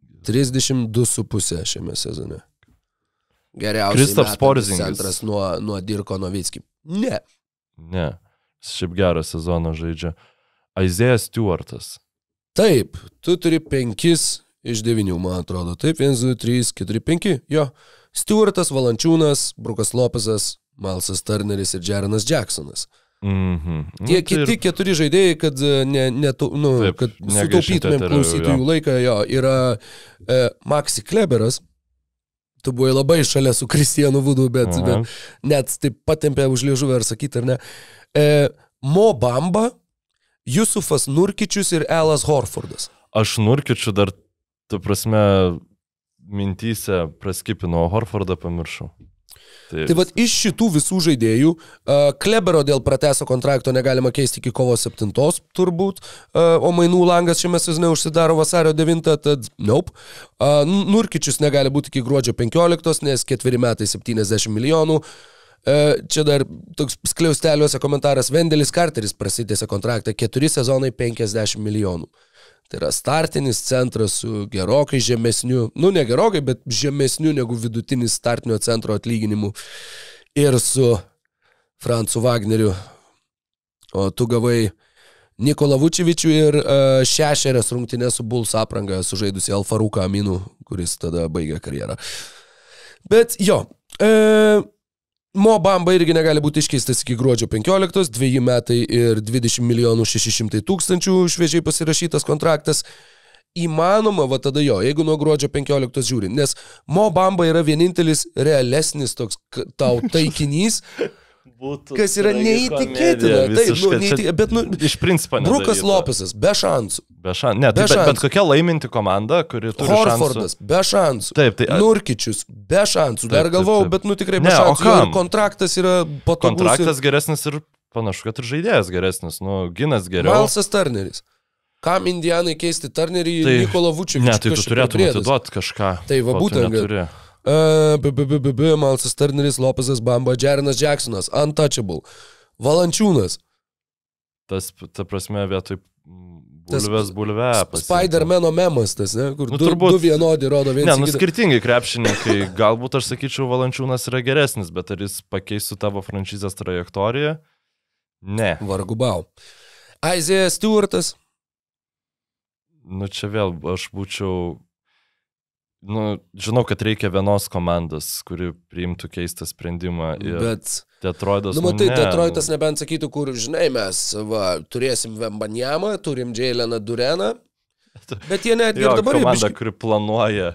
32,5 šiame sezone. Geriausiai metantis centras nuo Dirko Nowitzki. Ne. Ne. Šiaip gerą sezoną žaidžia. Isaiah Stewartas. Taip, tu turi 5 iš 9, man atrodo. Taip, 1, 2, 3, 4, 5. Jo. Stewartas, Valančiūnas, Brukas Lopezas, Milesas Turneris ir Jarenas Jacksonas. Tie kiti 4 žaidėjai, kad, kad sutaupytumėm klausytojų laiką, yra Maxi Kleberas. Tu buvai labai šalia su Kristijanu Vudu, bet net taip patempė už liežuvę ar sakyti, ar ne. Mo Bamba, Jusufas Nurkičius ir Alas Horfordas. Aš Nurkičiu dar, tu prasme, mintyse praskipinau, Horfordą pamiršau. Tai vat iš šitų visų žaidėjų Klebero dėl pratęso kontrakto negalima keisti iki kovo 7 turbūt, o mainų langas šiame sezone užsidaro vasario 9, tad nope. Nurkičius negali būti iki gruodžio 15, nes 4 metai 70 milijonų. Čia dar toks skliausteliuose komentaras, Vendelis Carteris prasitėsi kontraktą 4 sezonai 50 milijonų. Tai yra startinis centras su gerokai žemesniu, ne gerokai, bet žemesniu negu vidutinis startinio centro atlyginimu ir su Francu Wagneriu. O tu gavai Nikolą Vučevičių ir 6 rungtynes su Bulls apranga sužaidusi Al-Farouką Aminu, kuris tada baigė karjerą. Bet jo, Mo Bamba irgi negali būti iškeistas iki gruodžio 15, 2 metai ir 20 milijonų 600 tūkstančių šviežiai pasirašytas kontraktas. Įmanoma, va tada jeigu nuo gruodžio 15 žiūri, nes Mo Bamba yra vienintelis realesnis toks tau taikinys, kas yra neįtikėtina. Taip, bet iš principo Brukas Lopezas, be šansų. Bet kokia laiminti komanda, kuri turi Horfordas, be šansų. Taip, Nurkičius, be šansų. Dar galvojau, bet tikrai be šansų. Ir kontraktas yra patogus. Kontraktas geresnis ir panašu, kad ir žaidėjas geresnis. Ginas geriau. Milesas Turneris. Kam Indianai keisti Turnerį į Nikolą Vučevičių? Ne, tai tu turėtum atiduoti kažką. Tai va būtent. Milesas Turneris, Lopezas Bamba, Jarenas Jacksonas, Untouchable, Valančiūnas. Ta prasme vietoj bulvę. Spider-Mano memas tas, ne? Kur du vienodi rodo vienas. Ne, skirtingai krepšininkai. Galbūt aš sakyčiau, Valančiūnas yra geresnis, bet ar jis pakeistų tavo franšizės trajektoriją? Ne. Vargu bau. Isaiah Stewartas. Čia vėl aš būčiau... žinau, kad reikia vienos komandos, kuri priimtų keistą sprendimą. Bet... Detroitas, Detroitas nebent sakytų, kur, žinai, mes turėsim Vembanjamą, turim Jayleną Dureną, bet jie netgi ir dabar... Komanda, kuri planuoja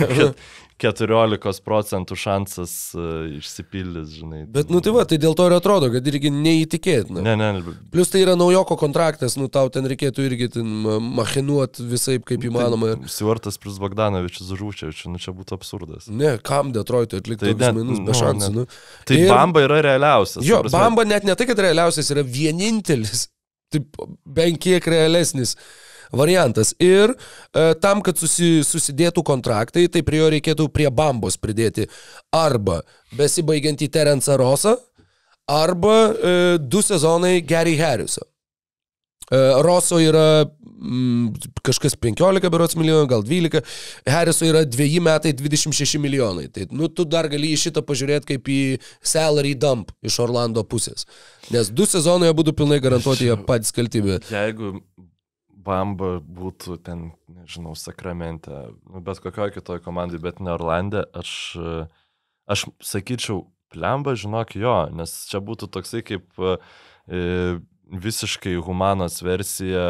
14% šansas išsipildys, žinai. Bet, tai dėl to ir atrodo, kad irgi neįtikėtina. Ne. Plius tai yra naujoko kontraktas, tau ten reikėtų irgi machinuoti visaip kaip įmanoma. Stewartas plus Bogdanovičius Žūčevičius, čia būtų absurdas. Ne, kam Detroitui atlikti tokius mainus be šansų. Tai Bamba yra realiausias. Jo, Bamba net ne tai, kad realiausias, yra vienintelis, taip, bent kiek realesnis variantas. Ir tam, kad susidėtų kontraktai, tai prie jo reikėtų prie Bambos pridėti arba besibaigiantį Terence'ą Rossą, arba 2 sezonai Gary Harris'o. Rosso yra kažkas 15 berods milijonų, gal 12, Harriso yra 2 metai 26 milijonai. Tai, tu dar gali į šitą pažiūrėti kaip į salary dump iš Orlando pusės. Nes 2 sezonai būtų pilnai garantuoti jie patys kalti. Jeigu Bamba būtų ten, nežinau, Sakramente, bet kokioje kitoje komandai, bet ne Orlande, aš sakyčiau, plemba, žinok, jo, nes čia būtų toksai kaip visiškai humanos versija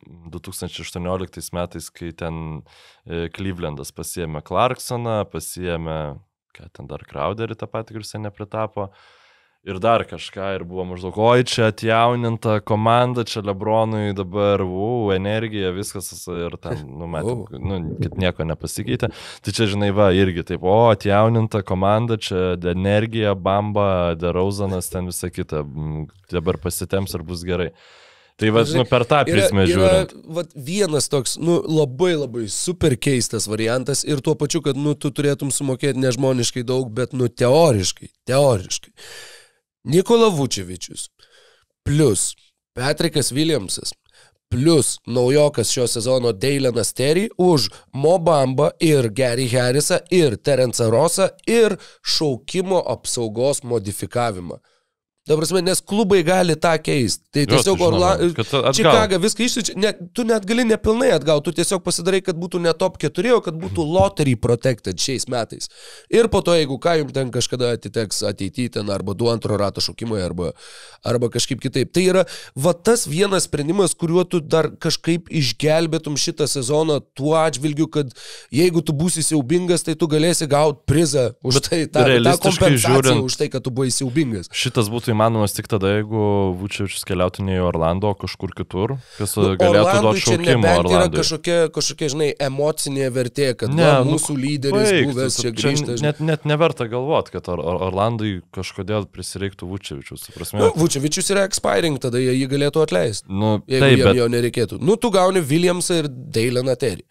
2018 metais, kai ten Clevelandas pasiėmė Clarksoną, pasiėmė, ką ten dar Crowderį tą patį, kuris nepritapo. Ir dar kažką, ir buvo maždaug, oi, čia atjauninta komanda, čia Lebronui dabar, energija, viskas, ir ten, matėm, kad nieko nepasikeitė. Tai čia, žinai, irgi taip, atjauninta komanda, čia energija, Bamba, DeRozanas, ten visa kita, dabar pasitems ir bus gerai. Tai per tą prizmę žiūrint. Vienas toks, labai labai super keistas variantas ir tuo pačiu, kad, tu turėtum sumokėti nežmoniškai daug, bet, teoriškai. Nikola Vučevičius, plus Patrickas Williamsas, plus naujokas šio sezono Deilenas Terry už Mo Bamba ir Gary Harrisą ir Terence'ą Rossą ir šaukimo apsaugos modifikavimą. Dabar, nes klubai gali tą keisti. Tai tiesiog Čikaga viską išsičia, tu net gali nepilnai atgauti, tu tiesiog pasidarai, kad būtų ne top 4, o kad būtų lottery protected šiais metais. Ir po to, jeigu ką jums ten kažkada atiteks ateityje, ten arba 2 rato šaukimai, arba kažkaip kitaip. Tai yra tas vienas sprendimas, kuriuo tu dar kažkaip išgelbėtum šitą sezoną tuo atžvilgiu, kad jeigu tu būsi siaubingas, tai tu galėsi gauti prizą už tai, tą kompensaciją už tai, kad tu buvai siaubingas. Šitas būtų įmanomas tik tada, jeigu Vučevičius keliautų ne į Orlando, kažkur kitur, kas galėtų duoti šaukimą Orlandui. Yra kažkokia, žinai, emocinė vertė, kad mūsų lyderis buvęs čia grįžta. Net neverta galvoti, kad Orlandui kažkodėl prisireiktų Vučevičius. Vučevičius yra expiring, tada jie jį galėtų atleisti, jeigu jam jo nereikėtų. Tu gauni Williamsą ir Deileną Terry.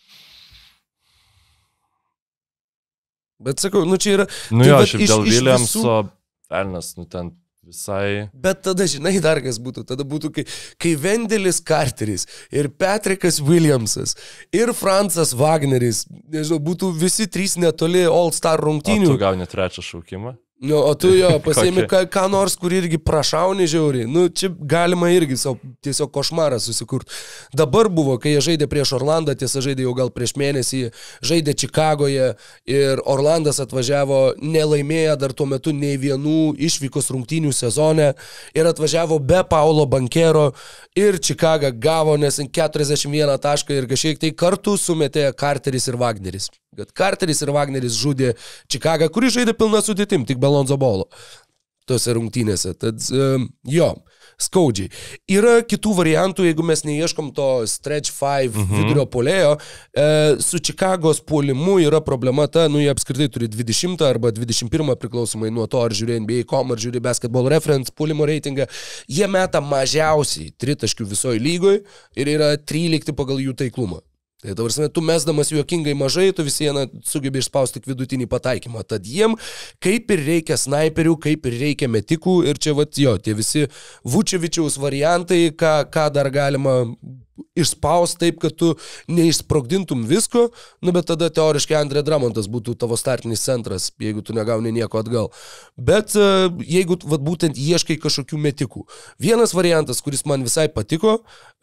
Bet sakau, čia yra... šiaip dėl Williamso, velnas, ten... Visai. Bet tada, žinai, dar kas būtų. Tada būtų, kai Vendelis Carteris ir Patrickas Williamsas ir Francas Wagneris, nežinau, būtų visi 3 netoli All-Star rungtynių. O tu gauni 3 šaukimą? O tu pasiėmė ką nors, kur irgi prašauni žiauriai. Čia galima irgi savo tiesiog košmarą susikurti. Dabar buvo, kai jie žaidė prieš Orlandą, tiesa žaidė jau gal prieš mėnesį, žaidė Čikagoje ir Orlandas atvažiavo nelaimėję dar tuo metu nei vienų išvykos rungtynių sezone ir atvažiavo be Paulo Bankero ir Čikaga gavo 41 tašką ir kažkiek tai kartu sumetė Carteris ir Wagneris. Kad Carteris ir Wagneris žudė Čikagą, kuri žaidė pilna sudėtim, tik be Lonzo Ballo tose rungtynėse. Tad skaudžiai. Yra kitų variantų, jeigu mes neieškom to stretch 5 vidurio puolėjo. Su Čikagos puolimu yra problema ta, jie apskritai turi 20 arba 21 priklausomai nuo to, ar žiūri NBA.com, ar žiūri Basketball Reference puolimo reitingą. Jie meta mažiausiai 3 taškių visoje lygoje ir yra 13 pagal jų taiklumą. Tai tavarsime, tu mesdamas juokingai mažai, tu vis vieną sugebi išspausti tik vidutinį pataikymą. Tad jiem kaip ir reikia snaiperių, kaip ir reikia metikų ir čia tie visi Vučevičiaus variantai, ką dar galima išspaus taip, kad tu neišsprogdintum visko, bet tada teoriškai Andre Drummondas būtų tavo startinis centras, jeigu tu negauni nieko atgal. Bet jeigu būtent ieškai kažkokių metikų. Vienas variantas, kuris man visai patiko,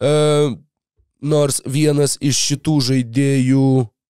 nors vienas iš šitų žaidėjų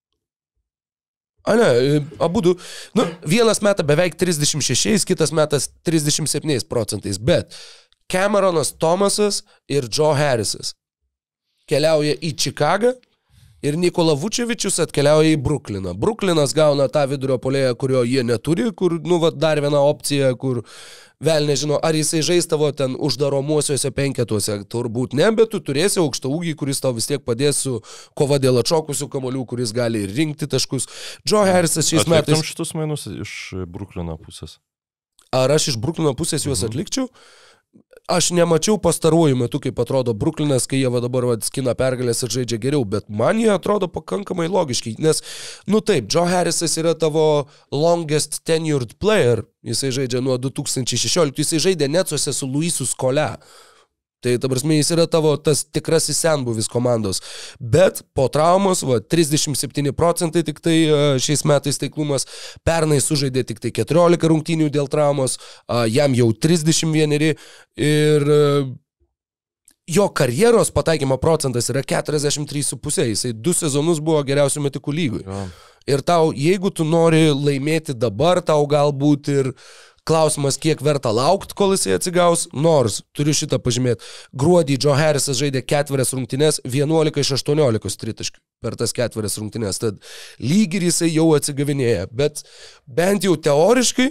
abudu. Vienas meta beveik 36, kitas metas 37%, bet Cameronas Thomasas ir Joe Harrisas keliauja į Čikagą ir Nikola Vučevičius atkeliauja į Brukliną. Bruklinas gauna tą vidurio puolėją, kurio jie neturi, kur, dar viena opcija, kur vėl nežino, ar jisai žaistavo ten uždaromuosiuose penketuose, turbūt ne, bet tu turėsi aukštą ūgį, kuris tau vis tiek padės su kova dėl atšokusių kamuolių, kuris gali ir rinkti taškus. Joe Harrisas šiais metais... Atliktum šitus mainus iš Bruklino pusės? Ar aš iš Bruklino pusės juos atlikčiau? Aš nemačiau pastaruoju metu, kaip atrodo Bruklinas, kai jie dabar skina pergalės ir žaidžia geriau, bet man jie atrodo pakankamai logiškai, nes, taip, Joe Harrisas yra tavo longest tenured player, jisai žaidžia nuo 2016, jisai žaidė Netsuose su Luisu Scola. Tai, jis yra tavo tas tikrasis senbuvis komandos. Bet po traumos, 37% tik tai šiais metais taiklumas, pernai sužaidė tik tai 14 rungtynių dėl traumos, jam jau 31 ir jo karjeros pataikymo procentas yra 43,5, jisai 2 sezonus buvo geriausių metikų lygui. Ja. Ir tau, jeigu tu nori laimėti dabar, tau galbūt ir klausimas, kiek verta laukti, kol jisai atsigaus, nors, turiu šitą pažymėti, gruodį Joe Harrisas žaidė 4 rungtynes, 11 iš 18 tritaškių per tas 4 rungtynes, tad lyg ir jisai jau atsigavinėja, bet bent jau teoriškai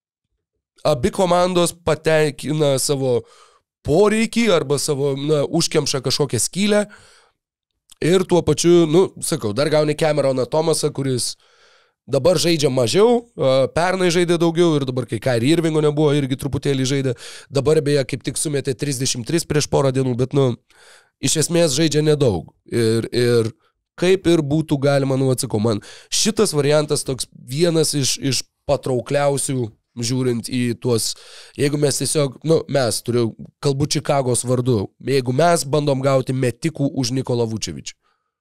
abi komandos patenkina savo poreikį arba savo, užkemša kažkokią skylę ir tuo pačiu, dar gauni Cameroną Thomasą, kuris dabar žaidžia mažiau, pernai žaidė daugiau ir dabar, kai Kyrie Irvingo nebuvo, irgi truputėlį žaidė. Dabar beje kaip tik sumetė 33 prieš porą dienų, bet iš esmės žaidžia nedaug. Ir kaip ir būtų galima, atsakau, man šitas variantas toks vienas iš patraukliausių, žiūrint į tuos, jeigu mes tiesiog, kalbu Čikagos vardu, jeigu mes bandom gauti metikų už Nikolą Vučevičių.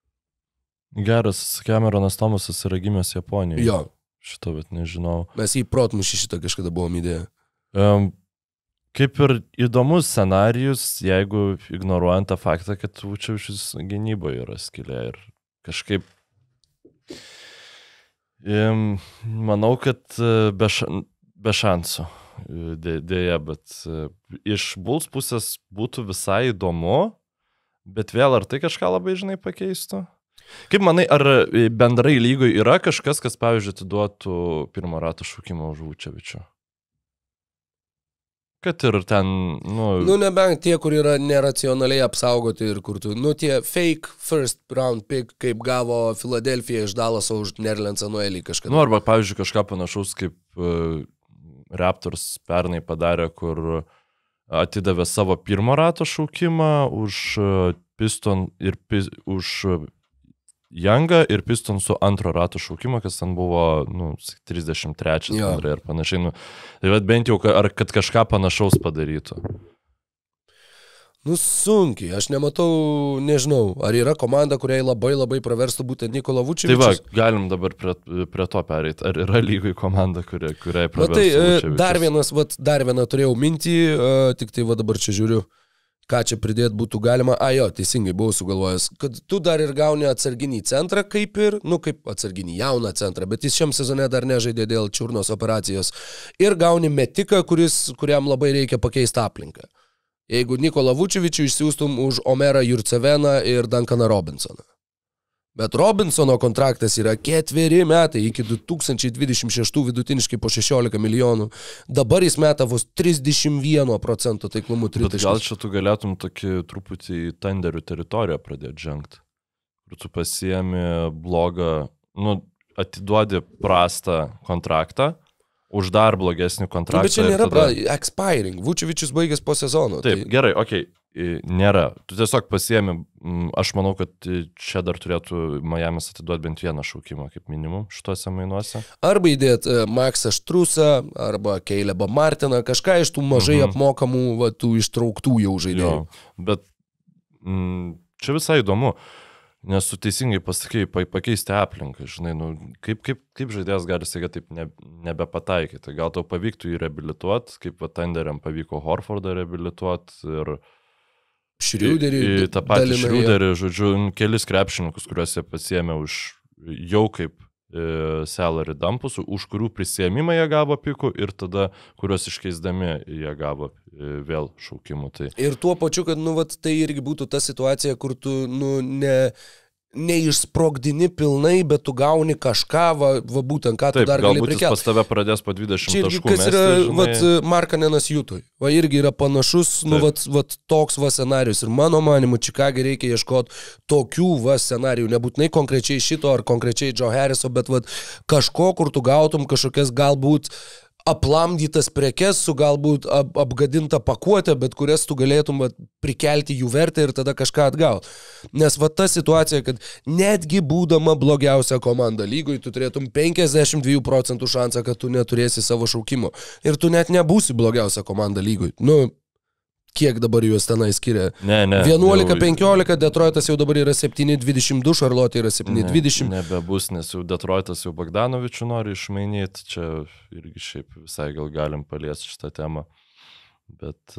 Geras Cameronas Thomasas yra gimęs Japonijoje. Jo. Šito, bet nežinau. Mes jį protmušį šitą kažkada buvom įdėję. Kaip ir įdomus scenarijus, jeigu ignoruojant tą faktą, kad Vučevičius gynyboje yra skylė ir kažkaip manau, kad be šansų dėja, bet iš Bulls pusės būtų visai įdomu, bet vėl ar tai kažką labai pakeistų? Kaip manai, ar bendrai lygoj yra kažkas, kas, pavyzdžiui, atiduotų pirmo rato šaukimą už Vučevičių? Kad ir ten, nebent tie, kur yra neracionaliai apsaugoti ir kur tu, tie fake first round pick, kaip gavo Philadelphia iš Dallaso už Nerlensą Noelį kažkada. Arba, pavyzdžiui, kažką panašaus, kaip Raptors pernai padarė, kur atidavė savo pirmo rato šaukimą už Piston ir už Youngą ir Pistonsų antro rato šaukimą, kas ten buvo 33 ir panašiai. Tai bent jau, kad kažką panašaus padarytų. Sunkiai, aš nežinau, ar yra komanda, kuriai labai praverstų būtent Nikola Vučevičius. Tai galim dabar prie to pereiti. Ar yra lygoj komanda, kuriai praverstų Vučevičius? Dar vieną turėjau mintį, tik tai dabar čia žiūriu. Ką čia pridėti būtų galima? Teisingai buvau sugalvojęs, kad tu dar ir gauni atsarginį centrą, kaip atsarginį jauną centrą, bet jis šiam sezone dar nežaidė dėl čiurnos operacijos. Ir gauni metiką, kuriam labai reikia pakeisti aplinką. Jeigu Nikolą Vučevičių išsiųstum už Omerą Jurceveną ir Duncaną Robinsoną. Bet Robinsono kontraktas yra 4 metai iki 2026 vidutiniškai po 16 milijonų. Dabar jis meta vos 31% taiklumu tritaškių. Bet gal čia tu galėtum tokį truputį tenderių teritoriją pradėti žengti. Kur tu pasiemi blogą, atiduodi prastą kontraktą, už dar blogesnį kontraktą. Bet čia nėra expiring. Vučevičius baigęs po sezono. Taip, gerai, okei. nėra. Tu tiesiog pasiemi, aš manau, kad čia dar turėtų Miamis atiduoti bent vieną šaukimą, kaip minimum, šituose mainuose. Arba įdėti Maxą Štrusą, arba Calebą Martiną, kažką iš tų mažai apmokamų, tų ištrauktų jau žaidėjų. Bet čia visai įdomu. Nes tu teisingai pasakai, pakeisti aplinką, žinai, kaip žaidėjas gali staiga taip nebepataikyti. Gal tau pavyktų jį reabilituoti, kaip Tenderiam pavyko Horfordą reabilituoti ir Šriuderį. Tą patį Šriuderį, žodžiu, kelis krepšininkus, kuriuos jie pasiėmė už jau kaip salary dumpus, už kurių prisėmimą jie gavo pikų ir tada, kuriuos iškeisdami jie gavo vėl šaukimų. Tai. Ir tuo pačiu, kad tai irgi būtų ta situacija, kur tu neišsprogdini pilnai, bet tu gauni kažką, būtent ką tu taip, dar gali prikelti. Galbūt jis pas tave pradės po 20 taškų. Kas yra Markanenas Jutoj. Irgi yra panašus toks scenarius. Ir mano manimu, Čikagai reikia ieškoti tokių scenarijų. Nebūtinai konkrečiai šito ar konkrečiai Joe Harriso, bet kažko, kur tu gautum kažkokias galbūt aplamdytas prekes su galbūt apgadinta pakuotė, bet kurias tu galėtum prikelti jų vertę ir tada kažką atgauti. Nes ta situacija, kad netgi būdama blogiausia komanda lygoj, tu turėtum 52% šansą, kad tu neturėsi savo šaukimo. Ir tu net nebūsi blogiausia komanda lygoj. Kiek dabar juos tenai skiria? 11-15, Detroitas jau dabar yra 7-22, Charlotte yra 7-20. Nebebus, nes jau Detroitas jau Bogdanovičių nori išmainyti, čia irgi šiaip visai gal galim paliesti šitą temą. Bet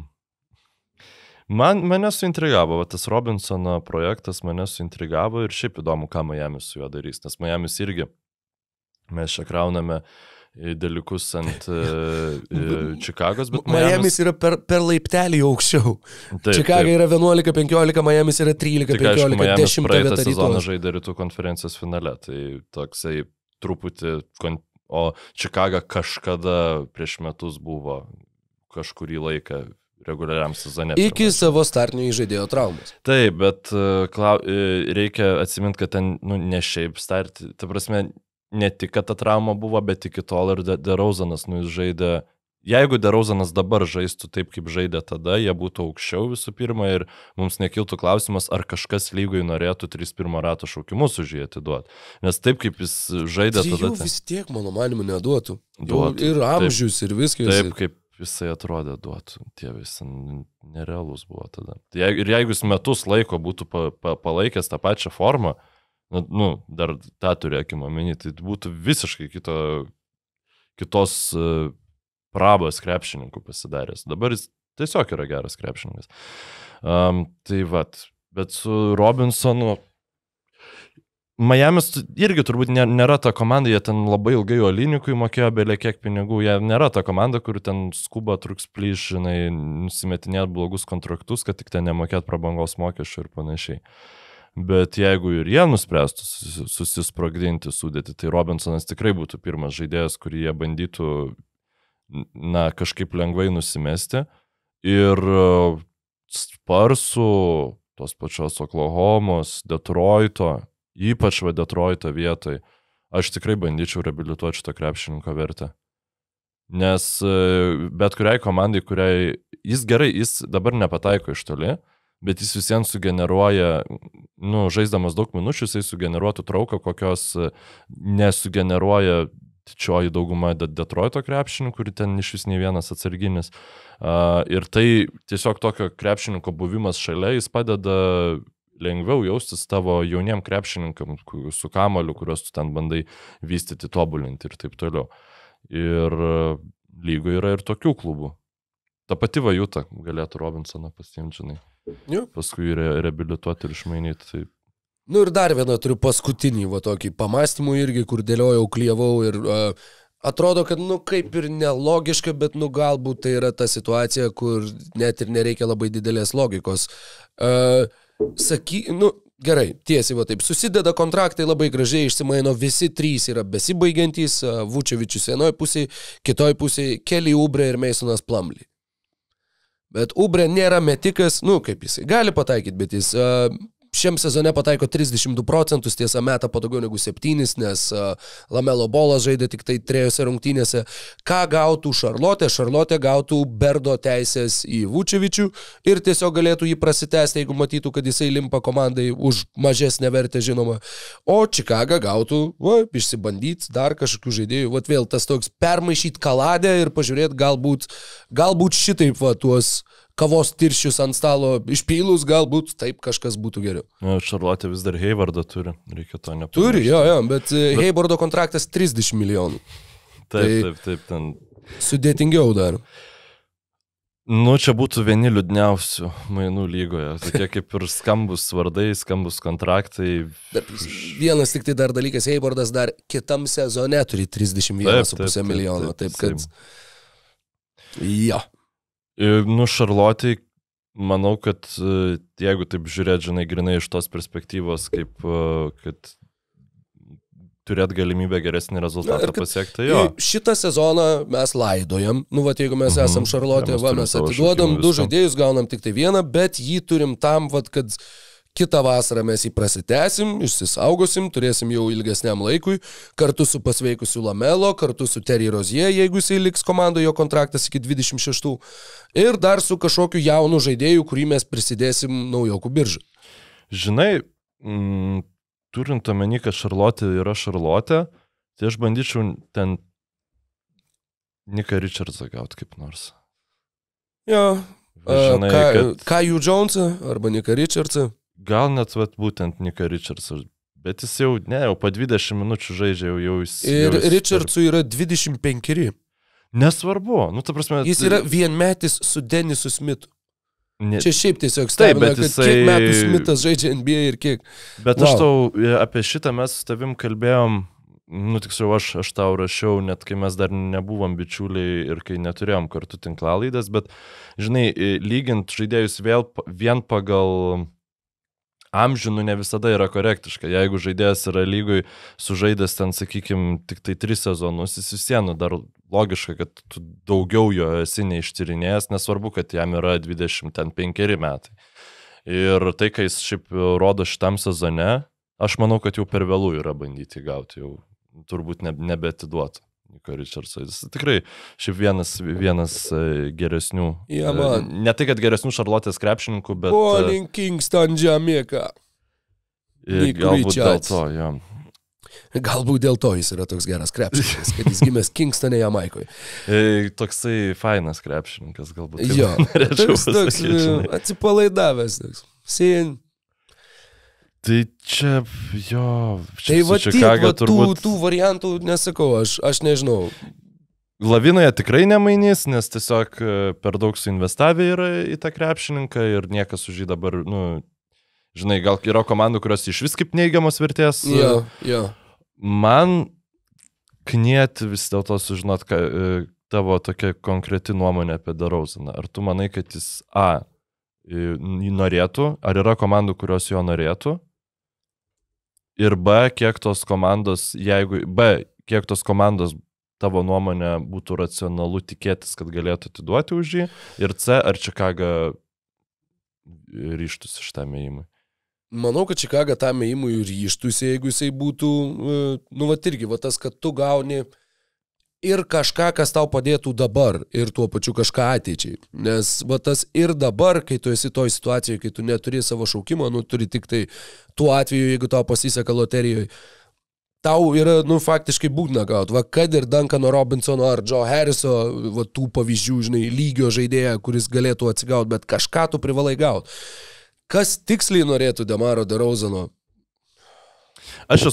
mane suintrigavo, tas Robinsono projektas mane suintrigavo ir šiaip įdomu, ką Miamis su juo darys, nes Miamis irgi, mes čia krauname dalykus ant Čikagos, bet Miamis yra per laiptelį aukščiau. Čikaga yra 11-15, Miamis yra 13-15, 10 praeitą sezoną žaidė rytų konferencijos finale, tai toksai truputį, o Čikaga kažkada prieš metus buvo kažkurį laiką reguliariam sezone. Iki savo startinio žaidėjo traumos. Taip, bet reikia atsiminti, kad ten ne šiaip starti, ta prasme, ne tik, kad ta trauma buvo, bet iki tol ir DeRozanas, jis žaidė, jeigu DeRozanas dabar žaistų taip, kaip žaidė tada, jie būtų aukščiau visų pirma ir mums nekiltų klausimas, ar kažkas lygoj norėtų 3-1 rato šaukimus už jį atiduoti. Nes taip, kaip jis žaidė tada... Jau vis tiek, mano manimu, neduotų. Ir amžius, ir viskas. Taip, kaip jisai atrodė duotų. Tie visi nerealus buvo tada. Ir jeigu jis metus laiko būtų palaikęs tą pačią formą, dar tą turėkime omeny, tai būtų visiškai kitos prabos krepšininkų pasidaręs. Dabar jis tiesiog yra geras krepšininkas. Tai bet su Robinsonu Miamis irgi turbūt nėra ta komanda, jie ten labai ilgai Olinikui mokėjo belė kiek pinigų, jie nėra ta komanda, kur ten skuba truks plyš, nusimetinėt blogus kontraktus, kad tik ten nemokėt prabangos mokesčių ir panašiai. Bet jeigu ir jie nuspręstų susisprogdinti sudėti, tai Robinsonas tikrai būtų pirmas žaidėjas, kurį jie bandytų kažkaip lengvai nusimesti. Ir Sparsų, tos pačios Oklahomos, Detroito, ypač Detroito vietoj, aš tikrai bandyčiau reabilituoti šitą krepšininko vertę. Nes bet kuriai komandai, kuriai jis dabar nepataiko iš toli, bet jis visiems sugeneruoja, žaisdamas daug minučių, jisai sugeneruotų trauką, kokios nesugeneruoja didžioji dauguma Detroito krepšininkų, kur ten iš vis nei vienas atsarginis. Ir tai tiesiog tokio krepšininko buvimas šalia, jis padeda lengviau jaustis tavo jauniem krepšininkam su kamaliu, kuriuos tu ten bandai vystyti, tobulinti ir taip toliau. Ir lygoje yra ir tokių klubų. Ta pati Vajuta galėtų Robinsoną pasiimti, žinai. Paskui reabilituoti ir išmainyti. Tai... Ir dar vieną turiu paskutinį tokį pamastymų irgi, kur dėliojau, klijavau ir atrodo, kad kaip ir nelogiška, bet galbūt tai yra ta situacija, kur net ir nereikia labai didelės logikos. Gerai, tiesiai taip, susideda kontraktai labai gražiai, išsimaino, visi trys yra besibaigiantys, Vučevičius vienoje pusėje, kitoje pusėje Kelly Oubre ir Masonas Plumlee. Bet Oubre nėra metikas, kaip jisai gali pataikyti, bet jis šiam sezone pataiko 32%, tiesa meta patogiau negu 7, nes Lamelo Ballas žaidė tik tai 3 rungtynėse. Ką gautų Šarlotė? Šarlotė gautų Berdo teisės į Vučevičių ir tiesiog galėtų jį prasitęsti, jeigu matytų, kad jisai limpa komandai už mažesnę vertę, žinoma. O Chicago gautų, išsibandyti dar kažkokių žaidėjų. Vėl tas toks permaišyti kaladę ir pažiūrėti galbūt šitaip tuos kavos tirščius ant stalo išpylus, galbūt taip kažkas būtų geriau. Šarlotė vis dar Haywardą turi, reikia to nepamiršti. Turi, jo, bet Haywardo kontraktas 30 milijonų. Taip, ten. Sudėtingiau dar. Čia būtų vieni liūdniausių mainų lygoje. Tokie kaip ir skambus vardai, skambus kontraktai. Vienas tik tai dar dalykas, Haywardas dar kitam sezone turi 31,5 milijono. Taip, kad... Jo. Šarlotė, manau, kad jeigu taip žiūrėt, žinai, grinai iš tos perspektyvos, kaip kad turėt galimybę geresnį rezultatą pasiekti, jo. Šitą sezoną mes laidojam, jeigu mes esam Šarlotė, mes atiduodam 2 žaidėjus, gaunam tik tai 1, bet jį turim tam, kad kitą vasarą mes jį prasitęsim, išsisaugosim, turėsim jau ilgesniam laikui, kartu su pasveikusiu Lamelo, kartu su Terry Rozier, jeigu jisai liks komandoje, jo kontraktas iki 26, ir dar su kažkokiu jaunu žaidėju, kurį mes prisidėsim naujokų biržą. Žinai, turint omeny, kad Šarlotė yra Šarlotė, tai aš bandyčiau ten Niką Richardsą gauti kaip nors. Jo, Kaju Jonesą arba Niką Richardsą. Gal net būtent Niką Richardsą, bet jis jau po 20 minučių žaidžia jau jis... Ir Richardsui yra 25. Nesvarbu, ta prasme... Jis yra vienmetis su Denisu Smithu. Čia šiaip tiesiog stebina, kad kiek metų Smithas žaidžia NBA ir kiek... Bet aš tau apie šitą mes su tavim kalbėjom, tiksliau aš tau rašiau, net kai mes dar nebuvom bičiuliai ir kai neturėjom kartu tinklalaidės, bet, žinai, lygint žaidėjus vien pagal... amžinų ne visada yra korektiška. Jeigu žaidėjas yra lygoj sužaidęs ten, sakykime, tik tai 3 sezonus, jis vis viena dar logiška, kad tu daugiau jo esi neištyrinėjęs, nesvarbu, kad jam yra 25 metai. Ir tai, kai jis šiaip rodo šitam sezone, aš manau, kad jau per vėlų yra bandyti gauti, jau turbūt nebetiduotų. Niką Richardsą. Jis tikrai šiaip vienas geresnių. Ja, ne tai, kad geresnių Šarlotės krepšininkų, bet... Morning Kingston, Jamaica. Galbūt dėl to, jo. Galbūt dėl to jis yra toks geras krepšininkas, kad jis gimęs Kingstone, Jamaikoje. Toksai fainas krepšininkas, galbūt. Jo, toks atsipalaidavęs. Sien. Tai čia, jo... Tai Chicago, tų variantų nesakau, aš nežinau. Lavinoje tikrai nemainys, nes tiesiog per daug suinvestavę yra į tą krepšininką ir niekas už jį dabar, žinai, gal yra komandų, kurios iš vis kaip neigiamos vertės. Jo. Man knieti vis dėlto sužinot, tavo tokia konkreti nuomonė apie DeRozaną. Ar tu manai, kad jis jį norėtų, ar yra komandų, kurios jo norėtų? Ir kiek tos komandos tavo nuomonė būtų racionalu tikėtis, kad galėtų atiduoti už jį, ir ar Chicago ryštųsi šitam ėjimui? Manau, kad Chicago tam ėjimui ryštųsi, jeigu jisai būtų, irgi, tas, kad tu gauni ir kažką, kas tau padėtų dabar, ir tuo pačiu kažką ateičiai. Nes tas ir dabar, kai tu esi toj situacijoje, kai tu neturi savo šaukimo, turi tik tai tuo atveju, jeigu tau pasiseka loterijoje, tau yra, faktiškai būtina gauti. Kad ir Duncano Robinsono ar Joe Harriso, tų pavyzdžių, žinai, lygio žaidėją, kuris galėtų atsigauti, bet kažką tu privalai gauti. Kas tiksliai norėtų DeMaro DeRozano? Aš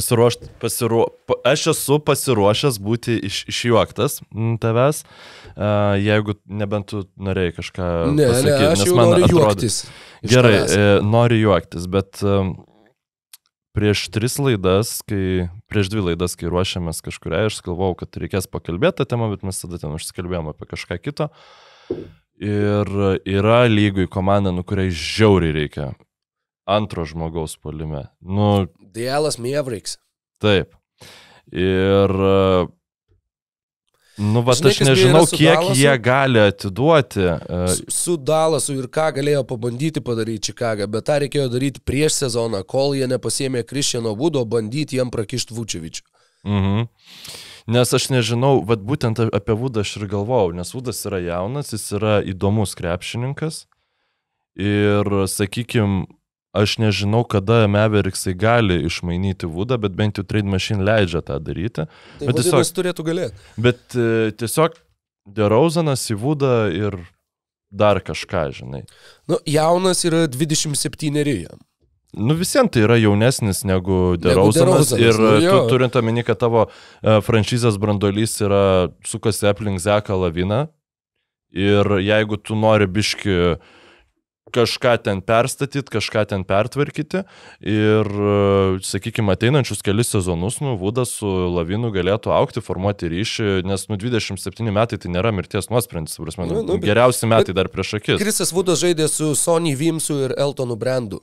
esu pasiruošęs būti išjuoktas tavęs, jeigu nebent tu norėjai kažką pasakyti. Aš jau noriu juoktis. Gerai, noriu juoktis, bet prieš 2 laidas, kai ruošiamės kažkuriai, aš galvojau, kad reikės pakalbėti tą temą, bet mes tada ten užsikalbėjom apie kažką kito. Ir yra lygui komanda, kuriai žiauriai reikia antro žmogaus puolime. Dallas Mavericks. Taip. Ir Nu, va, aš nežinau, kiek jie gali atiduoti. Su Dallasu ir ką galėjo pabandyti padaryti Chicago, bet tą reikėjo daryti prieš sezoną, kol jie nepasiėmė Christiano Woodo, bandyti jam prakišti Vučevičių. Nes aš nežinau, vat būtent apie Woodą aš ir galvojau, nes Woodas yra jaunas, jis yra įdomus krepšininkas ir, sakykime, aš nežinau, kada Mavericksai gali išmainyti Woodą, bet bent jau Trade Machine leidžia tą daryti. Tai vadinasi turėtų galėti. Bet tiesiog DeRozanas į Woodą ir dar kažką, žinai. Nu, jaunas yra 27 jam. Nu, visiems tai yra jaunesnis negu DeRozanas ir tu turint omeny, kad tavo franšizės branduolys yra sukasi aplink Zeką Laviną ir jeigu tu nori biški kažką ten perstatyti, kažką ten pertvarkyti ir, sakykime, ateinančius kelis sezonus, Woodas su Lavinu galėtų aukti, formuoti ryšį, nes 27 metai tai nėra mirties nuosprendis, geriausi metai dar prieš akis. Chrisas Woodas žaidė su Sonny Vimsu ir Eltonu Brandu.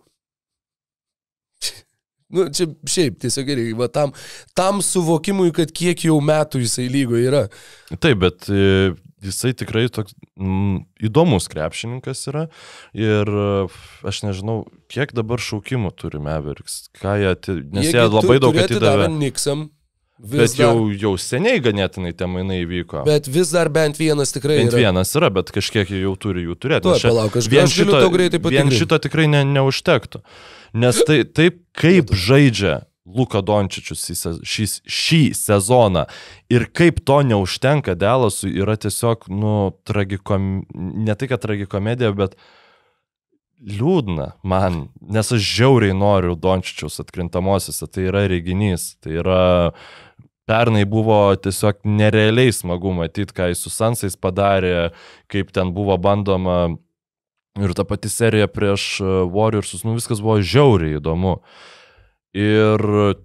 Čia šiaip, tiesiog gerai, va, tam suvokimui, kad kiek jau metų jisai lygoje yra. Taip, bet jisai tikrai toks įdomus krepšininkas yra ir aš nežinau, kiek dabar šaukimų turi Mavericks, nes jie labai daug atidavė. Nixam, bet jau seniai ganėtinai tie mainai įvyko. Bet vis dar bent vienas tikrai yra. Bent vienas yra, bet kažkiek jau turi jų turėti. Palauk, aš galiu to greitai patikrinti. Vien šito tikrai neužtektų. Nes taip kaip žaidžia Luka Dončičius šį sezoną ir kaip to neužtenka Dallasui yra tiesiog, ne tai kad tragikomedija, bet liūdna man, nes aš žiauriai noriu Dončičiaus atkrintamosiose, tai yra reginys, tai yra pernai buvo tiesiog nerealiai smagu matyti, ką jis su Sunsais padarė, kaip ten buvo bandoma ir ta pati serija prieš Warriorsus, viskas buvo žiauriai įdomu. Ir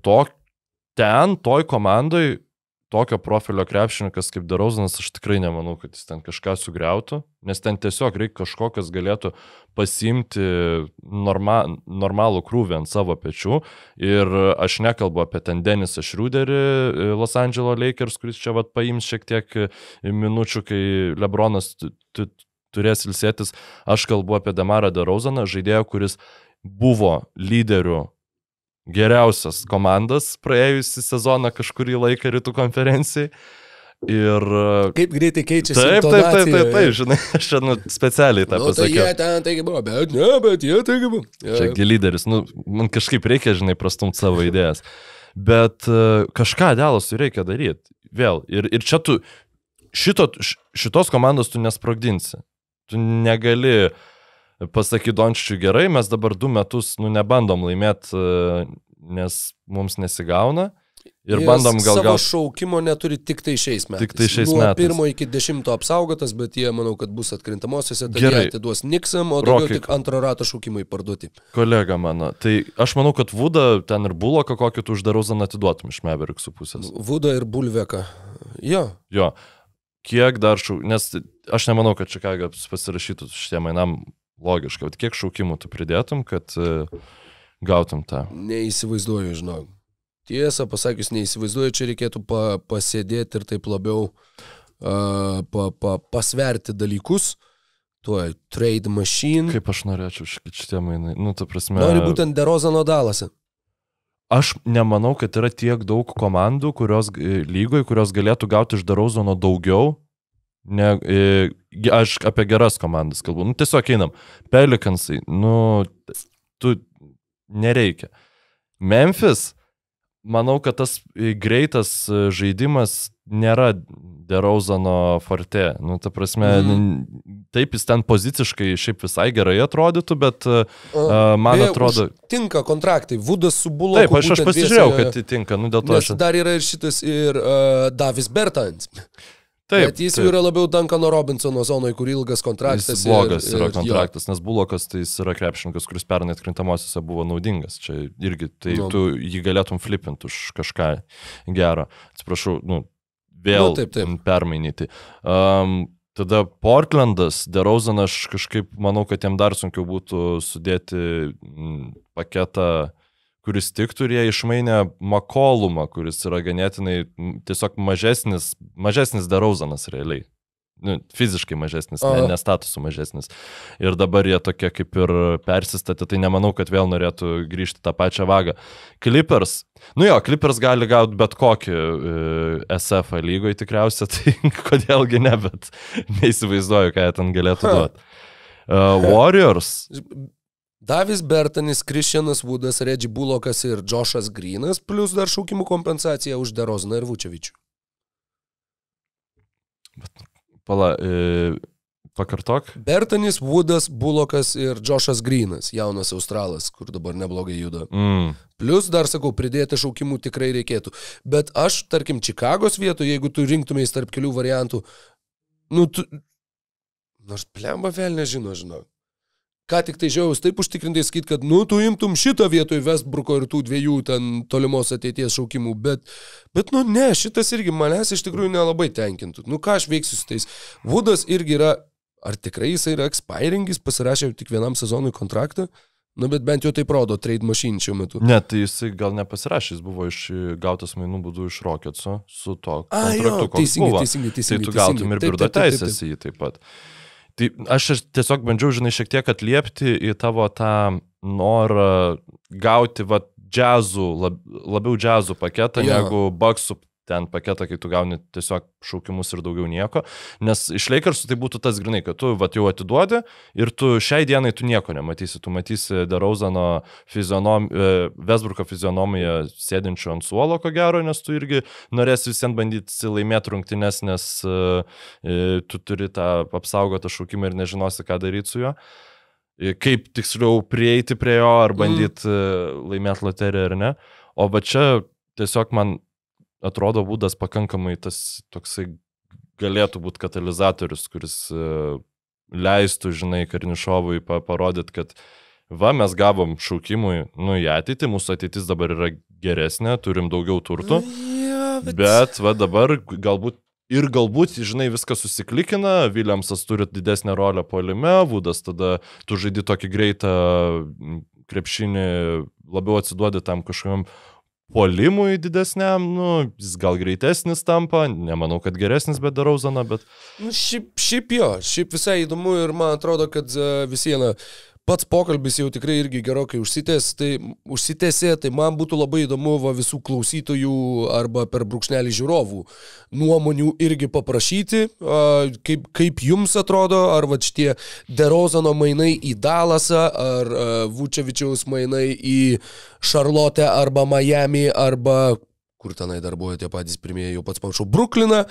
toj komandai tokio profilio krepšininkas kaip DeRozanas, aš tikrai nemanau, kad jis ten kažką sugriautų, nes ten tiesiog reikia kažko, kas galėtų pasiimti normalų krūvį ant savo pečių. Ir aš nekalbu apie ten Denisą Schroederį, Los Angeles Lakers, kuris čia paims šiek tiek minučių, kai LeBronas turės ilsėtis. Aš kalbu apie DeMarą DeRozaną, žaidėją, kuris buvo lyderių geriausias komandas praėjusį sezoną kažkurį laiką rytų konferencijai. Ir kaip greitai keičiasi intonacija. Taip, žinai, aš čia specialiai tą pasakiau. Tai jie ten taigi buvo, bet jie taigi buvo. Čia lyderis, man kažkaip reikia, žinai, prastumti savo idėjas. Bet kažką Dallasui reikia daryti. Vėl, ir čia tu šitos komandos tu nesprogdinsi. Tu negali pasakyti Dončičiui gerai, mes dabar 2 metus nebandom laimėti, nes mums nesigauna. Ir bandom savo šaukimo neturi tik tai šiais metais. Tik tai šiais metais. Nuo 1 iki 10 apsaugotas, bet jie, manau, kad bus atkrintamosiose, tai jie atiduos Nixam, o daugiau tik antro rato šaukimai parduoti. Kolega mano, tai aš manau, kad Woodą ten ir Bulloką kokį tu už DeRozaną atiduotum iš Mavericksų pusės. Woodą ir Bulveką. Jo. Kiek dar nes aš nemanau, kad Chicago pasirašytų šitiem mainam logiškai. Kiek šaukimų tu pridėtum, kad gautum tą? Neįsivaizduoju, žinau. Tiesą pasakius, neįsivaizduoju, čia reikėtų pasėdėti ir taip labiau pasverti dalykus. Tuo Trade Machine. Kaip aš norėčiau šitie mainai. Ta prasme... Nori būtent DeRozano Dallase. Aš nemanau, kad yra tiek daug komandų, lygoje, kurios galėtų gauti iš DeRozano daugiau. Aš apie geras komandas kalbu. Tiesiog einam. Pelicansai, tu nereikia. Memphis, manau, kad tas greitas žaidimas nėra DeRozano forte. Ta prasme, taip jis ten poziciškai šiaip visai gerai atrodytų, bet man atrodo... Tinka kontraktai. Woodas su Bullocku. Taip, aš pasižiūrėjau, kad tinka. Dėl to nes dar yra ir šitas ir Davis Bertans. Taip, bet jis jau yra labiau Duncano Robinsono zonoje, kur ilgas kontraktas. Jis blogas yra kontraktas, nes Bullockas tai jis yra krepšininkas, kuris pernai atkrintamosiose buvo naudingas. Čia irgi, tai tu jį galėtum flipinti už kažką gero. Atsiprašau, vėl permainyti. Tada Portlandas, DeRozan, aš kažkaip manau, kad jam dar sunkiau būtų sudėti paketą, kuris tiktų ir jie išmainė McCollumą, kuris yra ganėtinai tiesiog mažesnis DeRozanas realiai. Fiziškai mažesnis, ne statusų mažesnis. Ir dabar jie tokie kaip ir persistatė, tai nemanau, kad vėl norėtų grįžti tą pačią vagą. Clippers gali gauti bet kokį SF lygoje tikriausiai, tai kodėlgi ne, bet neįsivaizduoju, ką jie ten galėtų duoti. Warriors. Davis Bertanis, Christianas Woodas, Reggie Bullockas ir Joshas Greenas, plus dar šaukimų kompensacija už DeRozaną ir Vučevičių. Pakartok. Bertanis, Woodas, Bullockas ir Joshas Greenas, jaunas Australas, kur dabar neblogai juda. Plus, dar sakau, pridėti šaukimų tikrai reikėtų. Bet aš, tarkim, Čikagos vietoje, jeigu tu rinktumės tarp kelių variantų, nors plemba vėl nežino. Ką tik tai žiaus taip užtikrintai sakyt, kad tu imtum šitą vietoj Westbrooko ir tų dviejų ten tolimos ateities šaukimų, bet ne, šitas irgi manęs iš tikrųjų nelabai tenkintų. Ką aš veiksiu su tais? Woodas irgi yra, ar tikrai jis yra expiringis, pasirašė tik vienam sezonui kontraktą? Bet bent jau taip rodo trade machine šiuo metu. Ne, tai jis gal nepasirašė, jis buvo gautas mainų būdų iš Rocketso su to kontraktu, koks buvo. Tai tu gautum ir birdo teisės į jį taip pat. Tai aš tiesiog bandžiau, šiek tiek atliepti į tavo tą norą gauti labiau džiazų paketą negu Bucksų ten paketą, kai tu gauni tiesiog šaukimus ir daugiau nieko. Nes iš Lakersų tai būtų tas grinai, kad tu jau atiduodi ir tu šiai dienai tu nieko nematysi. Tu matysi DeRozano Westbrooko fizionomiją sėdinčių ant suolo, ko gero, nes tu irgi norėsi visiems bandyti laimėti rungtynes, nes tu turi tą apsaugotą šaukimą ir nežinosi, ką daryti su juo. Kaip tiksliau prieiti prie jo ar bandyti laimėti loteriją ar ne. O va čia tiesiog man atrodo Woodas pakankamai tas toksai galėtų būti katalizatorius, kuris leistų, Karnišovui parodyti, kad mes gavom šaukimui, į ateitį, mūsų ateitis dabar yra geresnė, turim daugiau turtų, bet dabar galbūt, viskas susiklikina, Williamsas turi didesnę rolę puolime, Woodas tada tu žaidi tokį greitą krepšinį, labiau atsiduodi tam kažkokiam puolimui didesniam, jis gal greitesnis tampa, nemanau, kad geresnis, bet DeRozaną, bet... Šiaip visai įdomu ir man atrodo, kad visiena pats pokalbis jau tikrai irgi gerokai užsitęsė, tai man būtų labai įdomu visų klausytojų arba per brūkšnelį žiūrovų nuomonių irgi paprašyti, kaip jums atrodo, ar šitie DeRozano mainai į Dallasą, ar Vučevičiaus mainai į Šarlotę arba Miami, arba, kur tenai dar buvo tie patys pirmieji, jau pats pamiršau, Brukliną.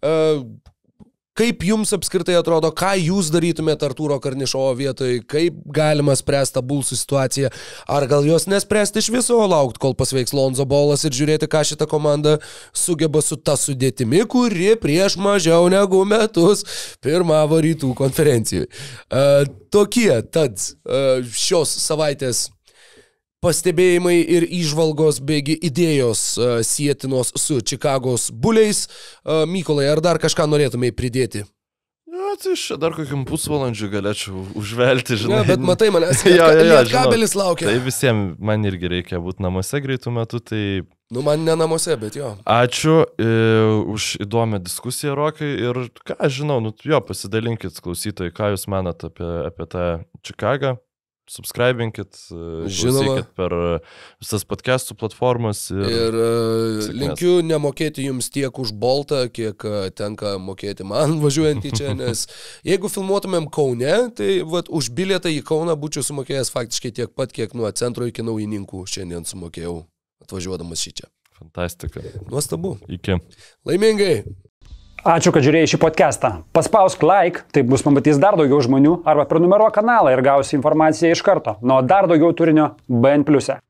Kaip jums apskritai atrodo, ką jūs darytumėte Artūro Karnišovo vietoje, kaip galima spręsti tą Bullsų situaciją, ar gal jos nespręsti iš viso, laukti, kol pasveiks Lonzo Ballas ir žiūrėti, ką šitą komandą sugeba su ta sudėtimi, kuri prieš mažiau negu metus pirmavo rytų konferencijoje. Tokie tad šios savaitės pastebėjimai ir įžvalgos beigi idėjos sietinos su Čikagos Bulliais. Mykolai, ar dar kažką norėtumai pridėti? Tai dar kokiam pusvalandžiu galėčiau užvelti, žinai. Ne, bet matai manęs, kabelis laukia. Tai visiems man irgi reikia būti namuose greitų metų, tai... Man ne namuose, bet jo. Ačiū už įdomią diskusiją, Rokai, ir ką aš žinau, pasidalinkit klausytojai, ką jūs manat apie tą Čikagą. Subscribinkit, klausykit per visas podcastų platformas. Ir linkiu nemokėti jums tiek už Boltą, kiek tenka mokėti man važiuojant į čia, nes jeigu filmuotumėm Kaune, tai už bilietą į Kauną būčiau sumokėjęs faktiškai tiek pat, kiek nuo centro iki Naujininkų šiandien sumokėjau atvažiuodamas šį čia. Fantastika. Nuostabu. Iki. Laimingai. Ačiū, kad žiūrėjai šį podcastą. Paspausk like, taip bus pamatys dar daugiau žmonių, arba prenumeruok kanalą ir gausi informaciją iš karto. Nuo dar daugiau turinio BN+.